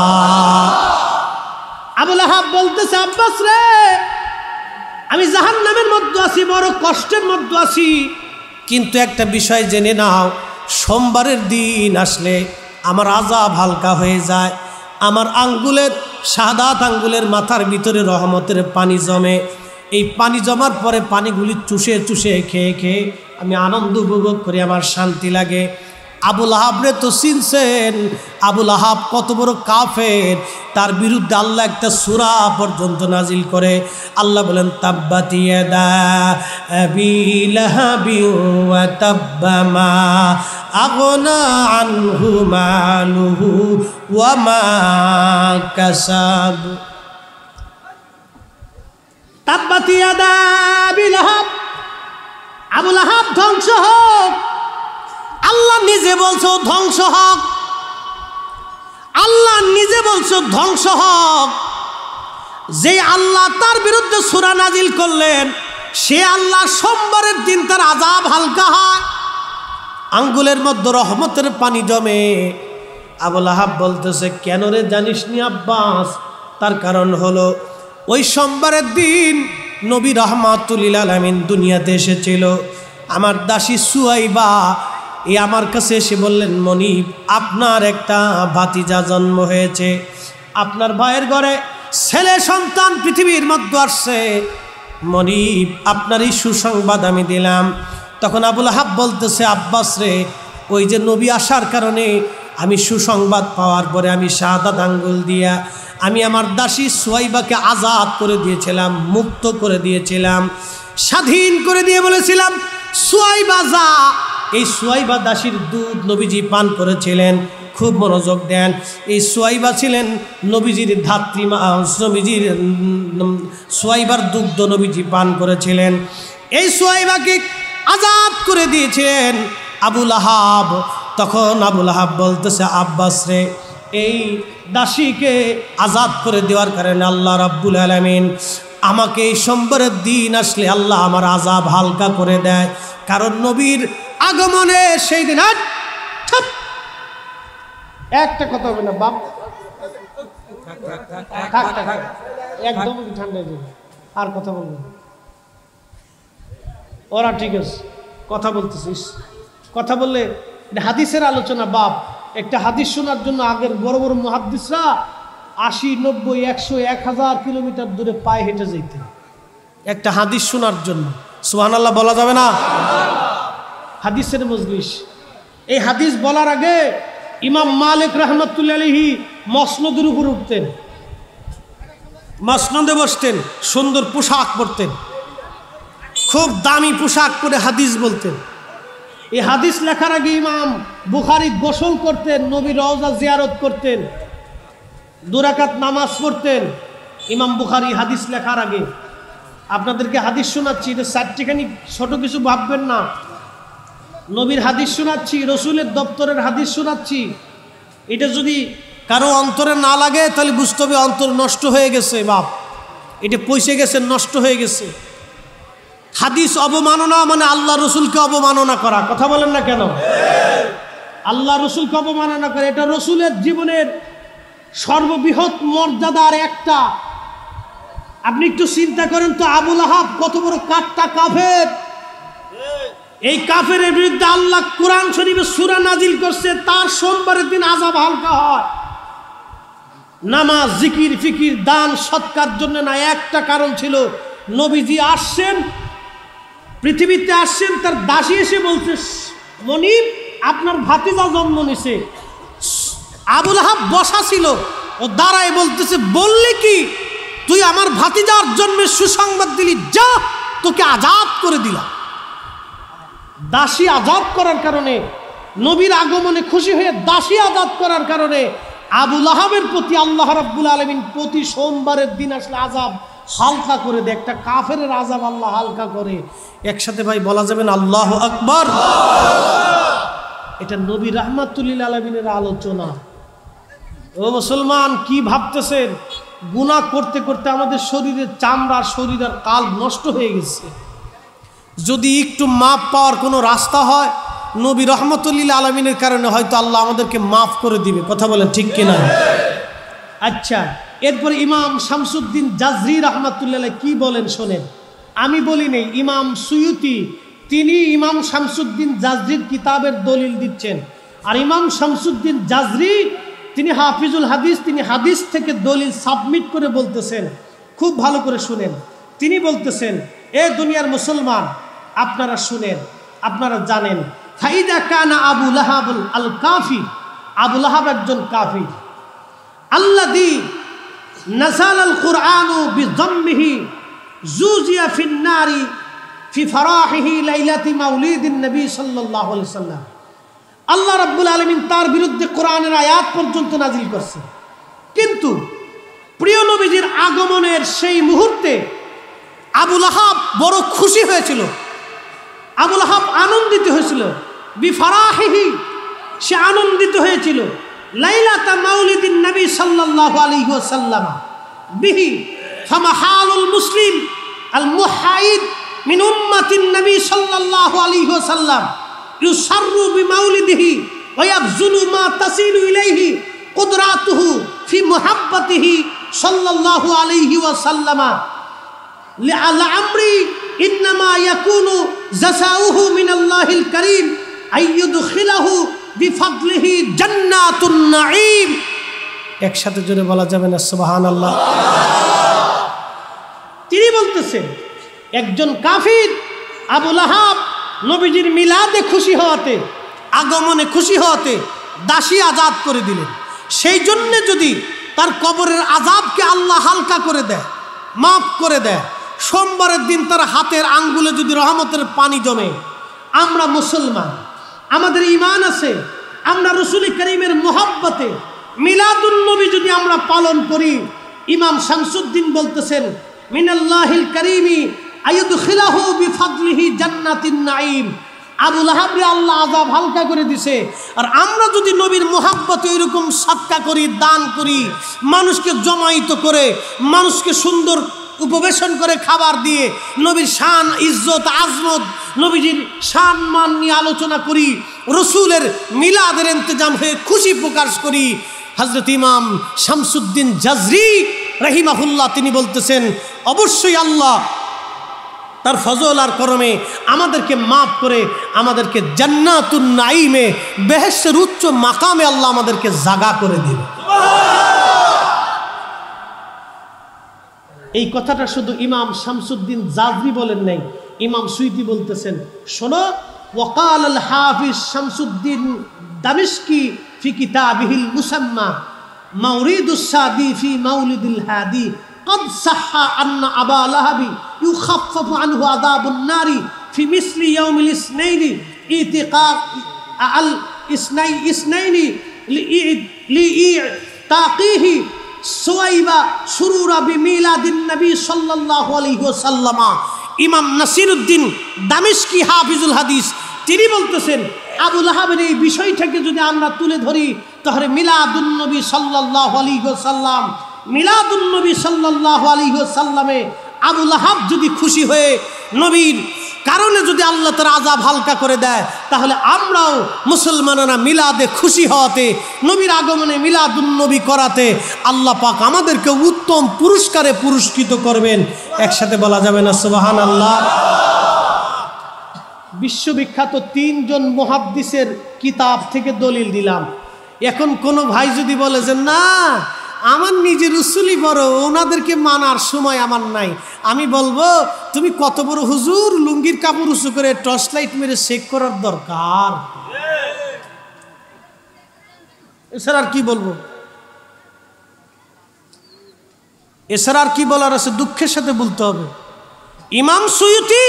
আবুল আহাব বলতেছে আব্বাস রে আমি জাহান্নামের মধ্যে আছি, বড় কষ্টের মধ্যে আছি, কিন্তু একটা বিষয় জেনে নাও সোমবারের দিন আসলে আমার আযাব হালকা হয়ে যায়। আমার আঙ্গুলের শাহাদাত আঙ্গুলের মাথার ভিতরে রহমতের পানি জমে। এই পানি জমার পরে পানিগুলি চুষে চুষে খেয়ে খেয়ে আমি আনন্দ উপভোগ করি, আমার শান্তি লাগে। আবুল আহাবরে তো চিনছেন, আবুল আহাব কত বড় কাফের, তার বিরুদ্ধে আল্লাহ একটা সূরা পর্যন্ত নাজিল করে। আল্লাহ বলেন তাব্বাত ইয়াদা আবি লাহাবি ওয়া তাব্বা মা আগনা আনহু মালুহু ওয়া মা কাসাব। তাব্বাত ইয়াদা আবি লাহাব, আবু লাহাব ধ্বংস হোক। আল্লাহ নিজে বলছো ধ্বংস হোক, আল্লাহ নিজে বলছো ধ্বংস হোক। যে আল্লাহ তার বিরুদ্ধে সূরা নাজিল করলেন, সে আল্লাহ সোমবারের দিন তার আযাব হালকা হয়, আঙ্গুলের মধ্যে রহমতের পানি জমে। আবু লাহাব বলতেছে, কেন রে জানিস নি আব্বাস? তার কারণ হলো ওই সোমবারের দিন নবী রাহমাতুল লিল আলামিন দুনিয়াতে এসেছিল। আমার দাসী সুয়াইবা এই আমার কাছে এসে বললেন, মনিব আপনার একটা ভাতিজা জন্ম হয়েছে, আপনার ভাইয়ের ঘরে ছেলে সন্তান পৃথিবীর মধ্যে আসছে, মনিব আপনার এই সুসংবাদ আমি দিলাম। তখন আবু লাহাব বলতেছে, আব্বাস রে, ওই যে নবী আসার কারণে আমি সুসংবাদ পাওয়ার পরে আমি শাহাদাত আঙ্গুল দিয়া আমি আমার দাসী সুয়াইবাকে আজাদ করে দিয়েছিলাম, মুক্ত করে দিয়েছিলাম, স্বাধীন করে দিয়ে বলেছিলাম, সুয়াইবা যা। এই সুয়াইবা দাসীর দুধ নবীজি পান করেছিলেন। খুব মনোযোগ দেন, এই সুয়াইবা ছিলেন নবীজির ধাত্রীমা, নবীজির সুয়াইবার দুগ্ধ নবীজি পান করেছিলেন। এই সুয়াইবাকে আজাদ করে দিয়েছিলেন আবু লাহাব। তখন আবু লাহাব বলতেছে, আব্বাস রে, এই দাসীকে আজাদ করে দেওয়ার কারণে আল্লাহ রাব্বুল আলামিন আমাকে এই সোমবারের দিন আসলে আল্লাহ আমার আজাব হালকা করে দেয়। কারণ নবীর আগমনে সেই দিন একটা কথা হবে না বাপ, একদম ঠান্ডা হয়ে যাবে, আর কথা বলবেন ওরা, ঠিক আছে? কথা বলতেছিস, কথা বললে হাদিসের আলোচনা বাপ। একটা হাদিস শোনার জন্য আগের বড় বড় মুহাদ্দিসরা 80, 90, 100, 1000 কিলোমিটার দূরে পায়ে হেঁটে যেতেন একটা হাদিস শোনার জন্য। সুবহানাল্লাহ বলা যাবে না? হাদিসের মজলিস। এই হাদিস বলার আগে ইমাম মালিক রাহমাতুল্লাহি আলাইহি মসনদের উপর উঠতেন, মসনদে বসতেন, সুন্দর পোশাক পরতেন, খুব দামি পোশাক পরে হাদিস বলতেন। এই হাদিস লেখার আগে ইমাম বুখারী গোসল করতেন, নবীর রওজা জিয়ারত করতেন, 2 রাকাত নামাজ পড়তেন ইমাম বুখারী হাদিস লেখার আগে। আপনাদেরকে হাদিস শোনাচ্ছি, এটা চারটিখানি ছোট কিছু ভাববেন না। নবীর হাদিস শোনাচ্ছি, রসুলের দপ্তরের হাদিস শোনাচ্ছি। এটা যদি কারো অন্তরে না লাগে তাহলে বুঝতে হবে অন্তর নষ্ট হয়ে গেছে বাপ, এটা পয়সে গেছে, নষ্ট হয়ে গেছে। হাদিস অবমাননা মানে আল্লাহ রসুলকে অবমাননা করা। কথা বলেন না কেন? আল্লাহ রসুলকে অবমাননা করে, এটা রসুলের জীবনের সর্ববৃহৎ মর্যাদার একটা। আপনি একটু চিন্তা করেন তো, আবু লাহাব কত বড় কাট্টা কাফের। এই কাফেরের বিরুদ্ধে আল্লাহ কোরআন শরীফে সূরা নাজিল করছে, তার সোমবারের দিন আযাব হালকা হয়। নামাজ, জিকির, ফিকির, দান, সৎকার জন্য না, একটা কারণ ছিল, নবীজি আসছেন, পৃথিবীতে আসছেন, তার দাসী এসে বলছে, মনিব আপনার ভাতিজা জন্ম নিছে। আবু লাহাব বসা ছিল, ও দাঁড়ায় বলতেছে, বললি কি তুই আমার ভাতিজার জন্মের সুসংবাদ দিলি, যা তোকে আজাদ করে দিলাম। দাসী আজাদ করার কারণে, নবীর আগমনে খুশি হয়ে দাসী আজাদ করার কারণে আবু লাহাবের প্রতি আল্লাহ রাব্বুল আলামিন প্রতি সোমবারের দিন আসলে আজাব হালকা করে দেয়। একটা কাফেরের আজাব আল্লাহ হালকা করে। একসাথে ভাই বলা যাবে না আল্লাহু আকবার? এটা নবী রাহমাতুল লিল আলামিনের আলোচনা। ও মুসলমান, কি ভাবতেছেন? গুনাহ করতে করতে আমাদের শরীরের চামড়া, শরীরের কাল নষ্ট হয়ে গেছে। যদি একটু মাপ পাওয়ার কোনো রাস্তা হয়, নবী রাহমাতুল লিল আলামিনের কারণে হয়তো আল্লাহ আমাদেরকে মাফ করে দিবে। কথা বলেন ঠিক কিনা? আচ্ছা, এরপরে ইমাম শামসুদ্দিন জাজরি রাহমাতুল্লাহ কি বলেন শোনেন। আমি বলি নেই, ইমাম সুয়ুতি তিনি ইমাম শামসুদ্দিন জাজরির কিতাবের দলিল দিচ্ছেন। আর ইমাম শামসুদ্দিন জাজরি তিনি হাফিজুল হাদিস, তিনি হাদিস থেকে দলিল সাবমিট করে বলতেছেন। খুব ভালো করে শুনেন। তিনি বলতেছেন, এ দুনিয়ার মুসলমান, আপনারা শুনেন, আপনারা জানেন, ফাইদা কানা আবু লাহাব আল কাফি, আবু লাহাব একজন কাফির, আল্লাযী নাযাল আল কুরআনু বিযাম্মিহি জুজিয়া ফিন নারি ফি ফারাহিহি লাইলাতি মাউলিদিন নবী সাল্লাল্লাহু আলাইহি ওয়াসাল্লাম। আল্লাহ রাব্বুল আলামিন তার বিরুদ্ধে কোরআনের আয়াত পর্যন্ত নাজিল করছে, কিন্তু প্রিয় নবীজির আগমনের সেই মুহূর্তে আবুল আহাব বড় খুশি হয়েছিল, আবুল আহাব আনন্দিত হয়েছিল, বিফারাহিহি, সে আনন্দিত হয়েছিল লাইলাতা মাউলিদিন নবী সাল্লাল্লাহু আলাইহি ওয়াসাল্লাম বিহি ফামাহালুল মুসলিম আল মুহাইদ মিন উম্মাতিন নবী সাল্লাল্লাহু আলাইহি ওয়াসাল্লাম ইউসাররু বিমাউলিদিহি ওয়া ইয়াবযুলু মা তাসিলু ইলাইহি কুদরাতুহু ফি মুহাব্বাতিহি সাল্লাল্লাহু আলাইহি ওয়াসাল্লাম লিআমরি ইন্নামা ইয়াকুনু জাযাউহু মিনাল্লাহিল কারীম আইয়ুদখিলাহু বিফাদলিহি জান্নাতুন নাঈম। একসাথে জোরে বলা যাবে না সুবহানাল্লাহ? তিনি বলতেছেন একজন কাফির আবুল আহাব নবীজির মিলাদে খুশি হওয়াতে, আগমনে খুশি হওয়াতে দাসী আজাদ করে দিলেন। সেই জন্যে যদি তার কবরের আযাবকে আল্লাহ হালকা করে দেয়, মাফ করে দেয়, সোমবারের দিন তার হাতের আঙ্গুলে যদি রহমতের পানি জমে, আমরা মুসলমান, আমাদের ঈমান আছে, আমরা রাসূল করিমের মুহাব্বতে মিলাদুন নবী যদি আমরা পালন করি, ইমাম শামসুদ্দিন বলতেছেন মিনাল্লাহিল কারীমি আইয়ুদখিলাহু বিফাদলিহি জান্নাতিন নাঈম। আবুল আহাবরে আল্লাহ আযাব হালকা করে দিছে। আর আমরা যদি নবীর মুহাব্বতে এরকম সদকা করি, দান করি, মানুষকে জমায়েত করে, মানুষকে সুন্দর উপবেশন করে খাবার দিয়ে নবীর শান, ইজ্জত, আজমত, নবীজির শান মান নিয়ে আলোচনা করি, রসুলের মিলাদের ইন্তজাম হয়ে খুশি প্রকাশ করি। হযরত ইমাম শামসুদ্দিন জাজরি রাহিমাহুল্লাহ তিনি বলতেছেন অবশ্যই আল্লাহ তার ফজল আর করমে আমাদেরকে মাফ করে আমাদেরকে জান্নাতুন নাঈমে, বেহেশতের উচ্চ মাকামে আল্লাহ আমাদেরকে জাগা করে দিবে। এই কথাটা শুধু ইমাম শামসুদ্দিন জাজরি বলেন নাই, ইমাম সুয়ুতি বলতেছেন। শোনো, ওয়াকাল আল হাফিজ শামসুদ্দিন দামিশকি ফি কিতাবিহিল মুসাম্মা মাউরিদুস সাদি ফি মাউলিদিল হাদি قد صح أن أبا لهب يخفف عنه عذاب النار في مثل يوم الاثنين اعتقاء الاثنين لإعتاقه سويبا سرورا بميلاد النبي صلى الله عليه وسلم। ইমাম নাসিরউদ্দিন দামিশকি হাফিজুল হাদিস তিনি বলতেছেন আবুল আহাবের এই বিষয়টাকে যদি আমরা তুলে ধরি তাহলে মিলাদুন নবী সাল্লাল্লাহু আলাইহি ওয়াসাল্লাম, মিলাদুন নবী সাল্লাল্লাহু আলাইহি ওয়াসাল্লামে আবুল আহাব যদি খুশি হয়ে নবীর কারণে যদি আল্লাহ তার আযাব হালকা করে দেয়, তাহলে আমরাও মুসলমানেরা মিলাদে খুশি হওয়াতে, নবীর আগমনে মিলাদুন নবী করাতে আল্লাহ পাক আমাদেরকে উত্তম পুরস্কারে পুরস্কৃত করবেন। একসাথে বলা যাবে না সুবহানাল্লাহ? বিশ্ববিখ্যাত 3 জন মুহাদ্দিসের কিতাব থেকে দলিল দিলাম। এখন কোনো ভাই যদি বলে যে না আমার নিজের রসুলই বড়, ওনাদেরকে মানার সময় আমার নাই, আমি বলবো তুমি কত বড় হুজুর, লুঙ্গির কাপড় উঁচু করে টর্চ লাইট মেরে চেক করার দরকার। এছাড়া আর কি বলবো? এছাড়া আর কি বলার আছে? দুঃখের সাথে বলতে হবে ইমাম সুয়ুতি,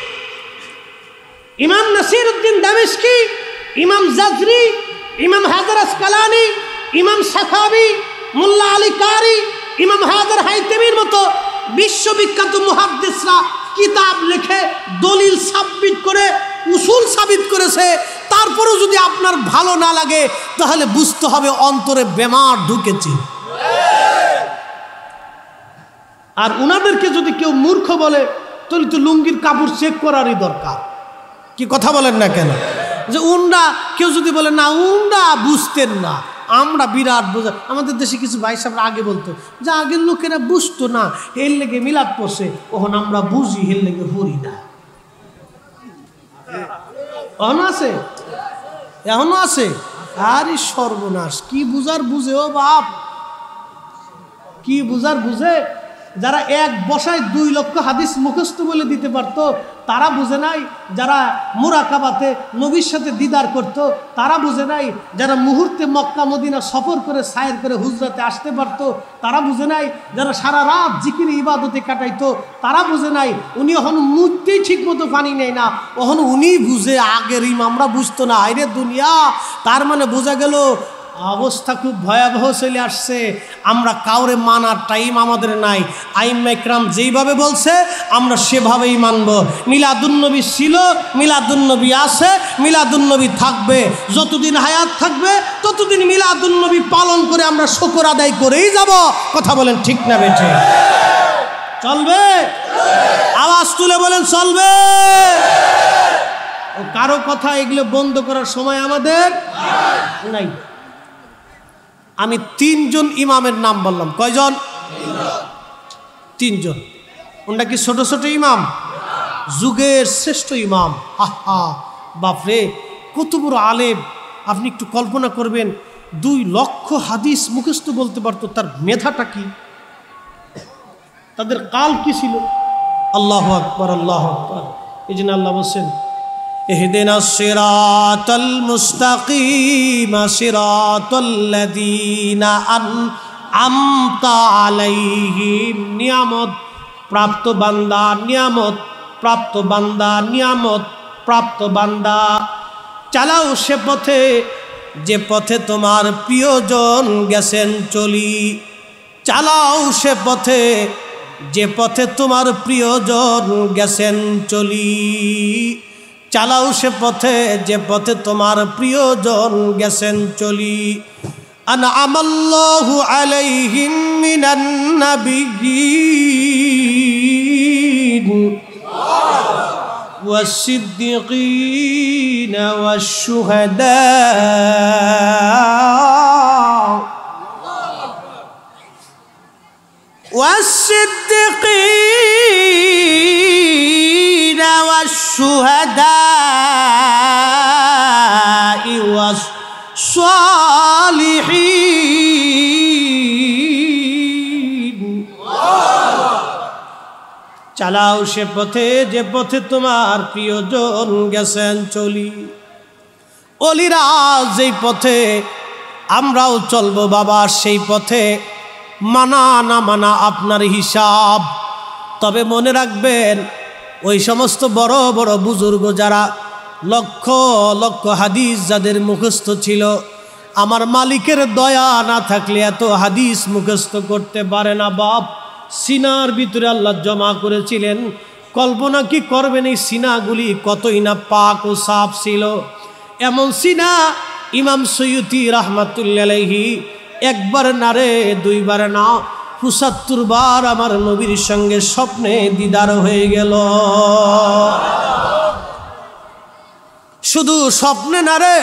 ইমাম নাসিরউদ্দিন দামিশকি, ইমাম জাজরি, ইমাম হাজার আসকালানি, ইমাম সাখাবি, মোল্লা আলী কারি, ইমাম হাজার হাইতেমির মতো বিশ্ববিখ্যাত মুহাদ্দিসরা কিতাব লিখে দলিল সাবমিট করে উসুল সাবিত করেছে। তারপরেও যদি আপনার ভালো না লাগে তাহলে বুঝতে হবে অন্তরে বেমার ঢুকেছে। আর উনাদেরকে যদি কেউ মূর্খ বলে তাহলে তো লুঙ্গির কাপড় চেক করারই দরকার। কি কথা বলেন না কেন? যে উন্ডা কেউ যদি বলে না উন্ডা বুঝতেন না, আমরা বিরাট বোঝা। আমাদের দেশে কিছু ভাই সাহেবরা আগে বলতো যে আগের লোকেরা বুঝতো না, এর লেগে মিলাদ পড়ছে, ওখন আমরা বুঝি, এর লেগে পড়ি না। এখনো আছে, এখনো আছে। আরে সর্বনাশ, কি বুঝার বুঝে ও বাপ, কি বুঝার বুঝে। যারা এক বসায় 2 লক্ষ হাদিস মুখস্থ বলে দিতে পারতো তারা বুঝে নাই, যারা মুরাকাবাতে নবীর সাথে দিদার করত তারা বুঝে নাই, যারা মুহূর্তে মক্কা মদিনা সফর করে সায়ের করে হুজরাতে আসতে পারতো তারা বুঝে নাই, যারা সারা রাত জিকির ইবাদতে কাটাইতো তারা বুঝে নাই। উনি এখন মুহূর্তেই ঠিক মতো পানি নেয় না, ওখানে উনি বুঝে, আগের ইমামরা বুঝতো না। আইরে দুনিয়া, তার মানে বোঝা গেল অবস্থা খুব ভয়াবহ চলে আসছে। আমরা কাউরে মানার টাইম আমাদের নাই। আইম্মা ইকরাম যেইভাবে বলছে আমরা সেভাবেই মানব। মিলাদুন্নবী ছিল, মিলাদুন্নবী আছে, মিলাদুন্নবী থাকবে। যতদিন হায়াত থাকবে ততদিন মিলাদুন্নবী পালন করে আমরা শুকর আদায় করেই যাব। কথা বলেন ঠিক না বেঠে? চলবে? আওয়াজ তুলে বলেন চলবে। কারো কথা এগুলো বন্ধ করার সময় আমাদের নাই। আমি 3 জন ইমামের নাম বললাম। কয়জন? 3 জন। ওনারা কি ছোট ছোট ইমাম? যুগের শ্রেষ্ঠ ইমাম। আহা বাপরে, কত বড় আলেম! আপনি একটু কল্পনা করবেন, 2 লক্ষ হাদিস মুখস্থ বলতে পারতো। তার মেধাটা কি, তাদের কাল কি ছিল! আল্লাহু আকবার, আল্লাহু আকবার। এই জন্য আল্লাহ বলছেন, ইহদিনাস সিরাতাল মুস্তাকিম সিরাতাল্লাযীনা আন'আমতা আলাইহিম। নিয়ামত প্রাপ্ত বান্দা, নিয়ামত প্রাপ্ত বান্দা, নিয়ামত প্রাপ্ত বান্দা, চালাও সে পথে যে পথে তোমার প্রিয়জন গেছেন চলি। চালাও সে পথে যে পথে তোমার প্রিয়জন গেছেন চলি। চালাও সে পথে যে পথে তোমার প্রিয়জন গেছেন চলি। আন'আমাল্লাহু আলাইহিম মিনান নাবিয়্যিন ওয়াস-সিদ্দীকিন ওয়াশ-শুহাদা والصديقين والشهداء والصالحين। চালাও সে পথে যে পথে তোমার প্রিয়জন গেছেন চলি। ওলিরা যেই পথে আমরাও চলবো বাবা, সেই পথে মানা না মানা আপনার হিসাব। তবে মনে রাখবেন, ওই সমস্ত বড় বড় বুজুর্গ যারা লক্ষ লক্ষ হাদিস যাদের মুখস্থ ছিল, আমার মালিকের দয়া না থাকলে এত হাদিস মুখস্থ করতে পারে না বাপ। সিনার ভিতরে আল্লাহ জমা করেছিলেন। কল্পনা কি করবেন এই সিনাগুলি কতই না পাক ও সাফ ছিল। এমন সিনা ইমাম সৈয়দী রাহমাতুল্লাহি আলাইহি একবার না রে, 2 বার না, 75 বার আমার নবীর সঙ্গে স্বপ্নে দিদার হয়ে গেল। শুধু স্বপ্নে না রে,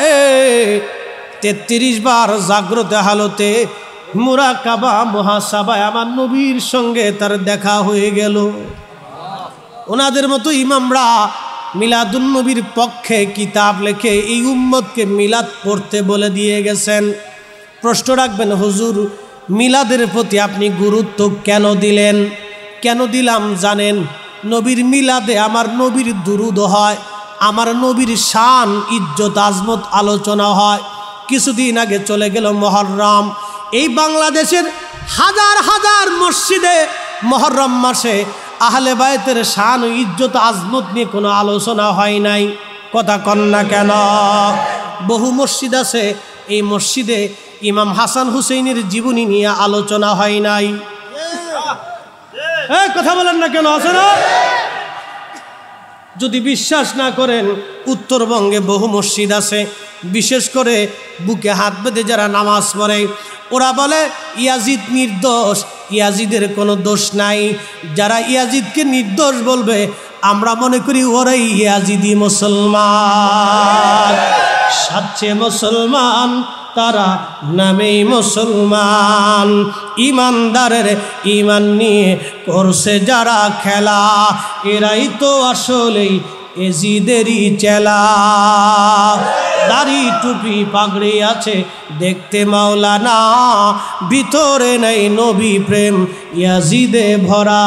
33 বার জাগ্রত হালতে মুরাকাবা মুহাসাবায় আমার নবীর সঙ্গে তার দেখা হয়ে গেল। ওনাদের মতো ইমামরা মিলাদুন্নবীর পক্ষে কিতাব লেখে এই উম্মতকে মিলাদ পড়তে বলে দিয়ে গেছেন। প্রশ্ন রাখবেন, হুজুর মিলাদের প্রতি আপনি গুরুত্ব কেন দিলেন? কেন দিলাম জানেন? নবীর মিলাদে আমার নবীর দুরুদ হয়, আমার নবীর শান ইজ্জত আজমত আলোচনা হয়। কিছুদিন আগে চলে গেল মুহররম। এই বাংলাদেশের হাজার হাজার মসজিদে মুহররম মাসে আহলে বায়তের শান ও ইজ্জত আজমত নিয়ে কোনো আলোচনা হয় নাই। কথা কন না কেন? বহু মসজিদ আছে, এই মসজিদে ইমাম হাসান হুসেইনের জীবনী নিয়ে আলোচনা হয় নাই। কথা বলেন না কেন? আছে না? যদি বিশ্বাস না করেন, উত্তরবঙ্গে বহু মসজিদ আছে, বিশেষ করে বুকে হাত বেঁধে যারা নামাজ পড়ে, ওরা বলে ইয়াজিদ নির্দোষ, ইয়াজিদের কোনো দোষ নাই। যারা ইয়াজিদকে নির্দোষ বলবে, আমরা মনে করি ওরাই ইয়াজিদি মুসলমান। সাচ্চে মুসলমান তারা নামেই মুসলমান। ইমানদারের ইমান নিয়ে করছে যারা খেলা, এরাই তো আসলেই এজিদেরই চেলা। দাড়ি টুপি পাগড়ি আছে দেখতে মাওলানা, ভিতরে নেই নবী প্রেম ইয়াজিদে ভরা।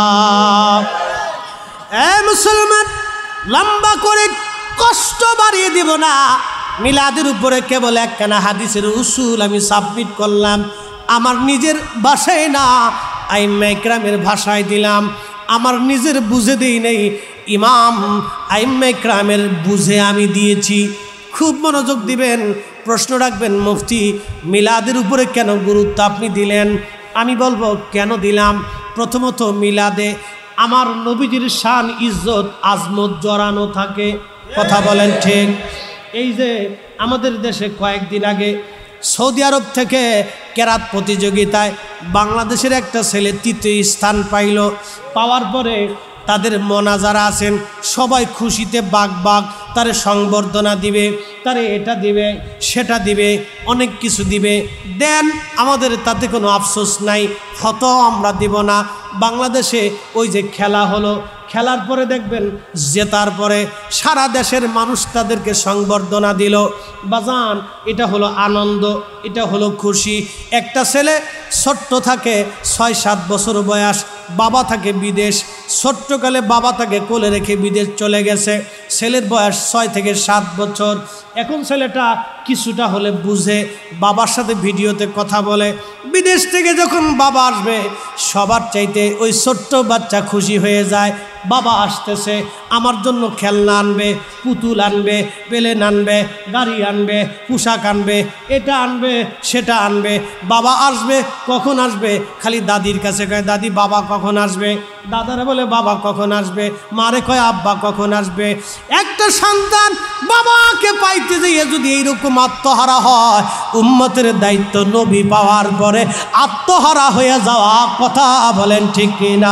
মুসলমান, লম্বা করে কষ্ট বাড়িয়ে দিব না। মিলাদের উপরে কেবল একখানা হাদিসের উসুল আমি সাবমিট করলাম, আমার নিজের ভাষায় না, আইম্মা ইকরামের ভাষায় দিলাম। আমার নিজের বুঝে দিই নেই, ইমাম আইম্মা ইকরামের বুঝে আমি দিয়েছি। খুব মনোযোগ দিবেন। প্রশ্ন রাখবেন, মুফতি মিলাদের উপরে কেন গুরুত্ব আপনি দিলেন? আমি বলবো কেন দিলাম। প্রথমত, মিলাদে আমার নবীজির শান, ইজ্জত, আজমত জড়ানো থাকে। কথা বলেন ঠিক? এই যে আমাদের দেশে কয়েকদিন আগে সৌদি আরব থেকে কেরাত প্রতিযোগিতায় বাংলাদেশের একটা ছেলে ৩য় স্থান পাইল। পাওয়ার পরে তাদের মোনাজারা আছেন, সবাই খুশিতে বাগ বাগ, তারে সংবর্ধনা দিবে, তারে এটা দিবে, সেটা দিবে, অনেক কিছু দিবে। দেন, আমাদের তাতে কোনো আফসোস নাই, হত আমরা দিব না। বাংলাদেশে ওই যে খেলা হলো, খেলার পরে দেখবেন জেতার পরে সারা দেশের মানুষ তাদেরকে সংবর্ধনা দিল। বাজান, এটা হলো আনন্দ, এটা হলো খুশি। একটা ছেলে ছোট্ট থাকে, ৬-৭ বছর বয়স, বাবা থাকে বিদেশ, ছোট্টকালে বাবা তাকে কোলে রেখে বিদেশ চলে গেছে। ছেলের বয়স ৬ থেকে ৭ বছর। এখন ছেলেটা কিছুটা হলে বুঝে, বাবার সাথে ভিডিওতে কথা বলে। বিদেশ থেকে যখন বাবা আসবে, সবার চাইতে ওই ছোট্ট বাচ্চা খুশি হয়ে যায়, বাবা আসতেছে, আমার জন্য খেলনা আনবে, পুতুল আনবে, প্লেন আনবে, গাড়ি আনবে, পোশাক আনবে, এটা আনবে, সেটা আনবে। বাবা আসবে, কখন আসবে? খালি দাদির কাছে কয়, দাদি বাবা কখন আসবে? দাদারা বলে বাবা কখন আসবে? মারে কয় আব্বা কখন আসবে? একটা সন্তান বাবাকে পাইতে যেয়ে যদি এইরকম আত্মহারা হয়, উম্মতের দায়িত্ব নবী পাওয়ার পরে আত্মহারা হয়ে যাওয়া। কথা বলেন ঠিক কিনা?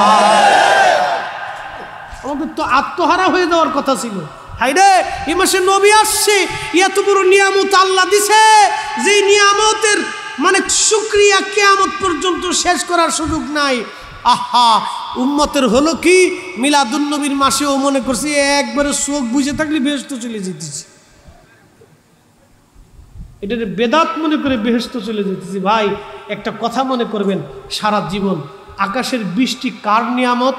আমাদের তো আত্মহারা হয়ে যাওয়ার কথা ছিল। হাইরে, এই মাসে নবী আসছে, এত বড় নিয়ামত আল্লাহ দিছে, যে নিয়ামতের মানে শুকরিয়া কিয়ামত পর্যন্ত শেষ করার সুযোগ নাই। আহা, উম্মতের হলো কি, মিলাদুন নবীর মাসেও মনে করছি একবারে চোখ বুঝে থাকলে বেহেশত চলে যেতেছি। এটা বেদাত মনে করে বেহেশত চলে যেতেছি। ভাই, একটা কথা মনে করবেন, সারা জীবন আকাশের বৃষ্টি কার নিয়ামত?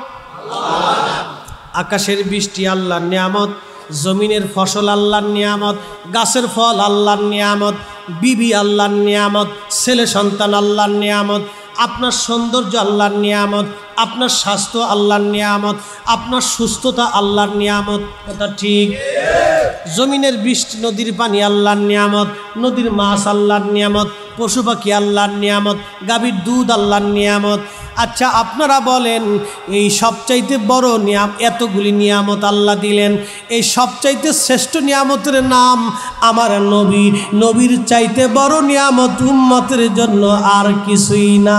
আকাশের বৃষ্টি আল্লাহর নিয়ামত, জমিনের ফসল আল্লাহর নিয়ামত, গাছের ফল আল্লাহর নিয়ামত, বিবি আল্লাহর নিয়ামত, ছেলে সন্তান আল্লাহর নিয়ামত, আপনার সৌন্দর্য আল্লাহর নিয়ামত, আপনার স্বাস্থ্য আল্লাহর নিয়ামত, আপনার সুস্থতা আল্লাহর নিয়ামত। কথা ঠিক? জমিনের বৃষ্টি, নদীর পানি আল্লাহর নিয়ামত, নদীর মাছ আল্লাহর নিয়ামত, পশু পাখি আল্লাহর নিয়ামত, গাভীর দুধ আল্লাহর নিয়ামত। আচ্ছা, আপনারা বলেন, এই সবচাইতে বড় নিয়াম, এতগুলি নিয়ামত আল্লাহ দিলেন, এই সবচাইতে শ্রেষ্ঠ নিয়ামতের নাম আমার নবী। নবীর চাইতে বড় নিয়ামত উম্মতের জন্য আর কিছুই না।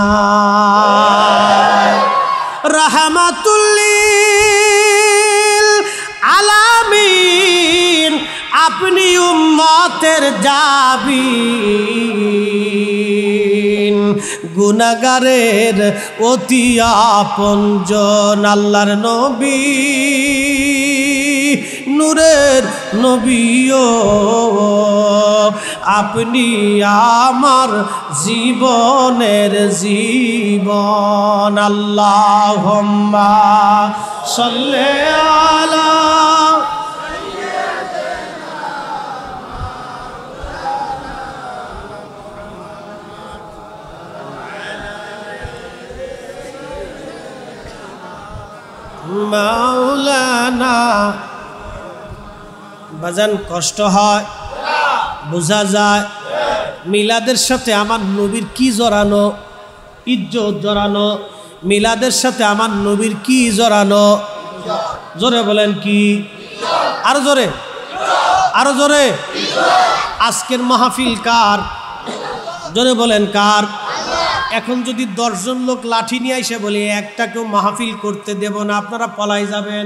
রাহমাতুল লিল আলামিন, আপনি উম্মতের জাবিন, গুনাহগারের অতি আপনজন আল্লাহর নবী, নূরের নবীও আপনি আমার জীবনের জীবন। আল্লাহুম্মা সাল্লি আলা মাওলানা। বাজান, কষ্ট হয়, বোঝা যায়। মিলাদের সাথে আমার নবীর কি জড়ানো? ইজ্জত জড়ানো। মিলাদের সাথে আমার নবীর কি জড়ানো? জোরে বলেন কি? আরো জোরে, আরো জোরে। আজকের মাহফিল কার? জোরে বলেন কার? এখন যদি 10 জন লোক লাঠি নিয়ে এসে বলে একটাকেও মাহফিল করতে দেব না, আপনারা পলাই যাবেন?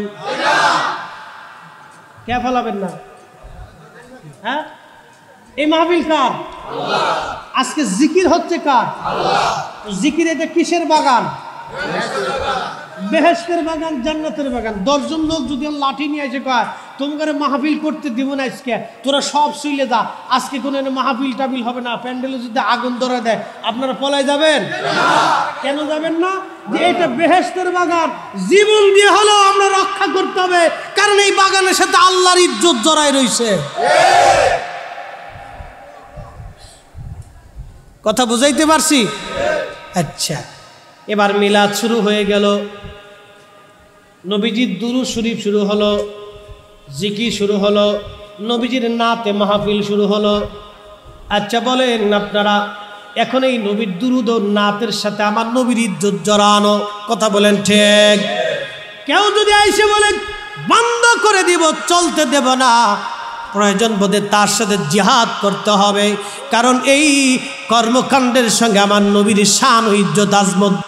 কে ফলাবেন না? হ্যাঁ, এই মাহফিল কার? আজকে জিকির হচ্ছে কার? জিকির এটা কিসের বাগান? বেহেশতের বাগান, জান্নাতের বাগান। 10 জন লোক যদি লাঠি নিয়ে এসে কয় তোমাকে মাহফিল করতে দিব না, আজকে তোরা সব শুইলে যা, আজকে কোনো মাহফিল টাবিল হবে না, প্যান্ডেলে যদি আগুন ধরে দেয়, আপনারা পলাই যাবেন? কেন যাবেন না? যে এটা বেহেশতের বাগান, জীবন দিয়ে হলেও আমরা রক্ষা করতে হবে, কারণ এই বাগানের সাথে আল্লাহর ইজ্জত জড়ায় রয়েছে। কথা বুঝাইতে পারছি? আচ্ছা, এবার মিলাদ শুরু হয়ে গেল, নবীজির দুরূদ শরীফ শুরু হলো, জিকির শুরু হলো, নবীজির নাতে মাহফিল শুরু হলো। আচ্ছা বলেন আপনারা, এখন এই নবীর দুরূদ ও নাতের সাথে আমার নবীর ইজ্জত জড়ানো, কথা বলেন ঠিক? কেউ যদি আইসে বলে বন্ধ করে দিব, চলতে দেব না, প্রয়োজন বোধে তার সাথে জিহাদ করতে হবে, কারণ এই কর্মকাণ্ডের সঙ্গে আমার নবীর শান ও ইজ্জত আজমত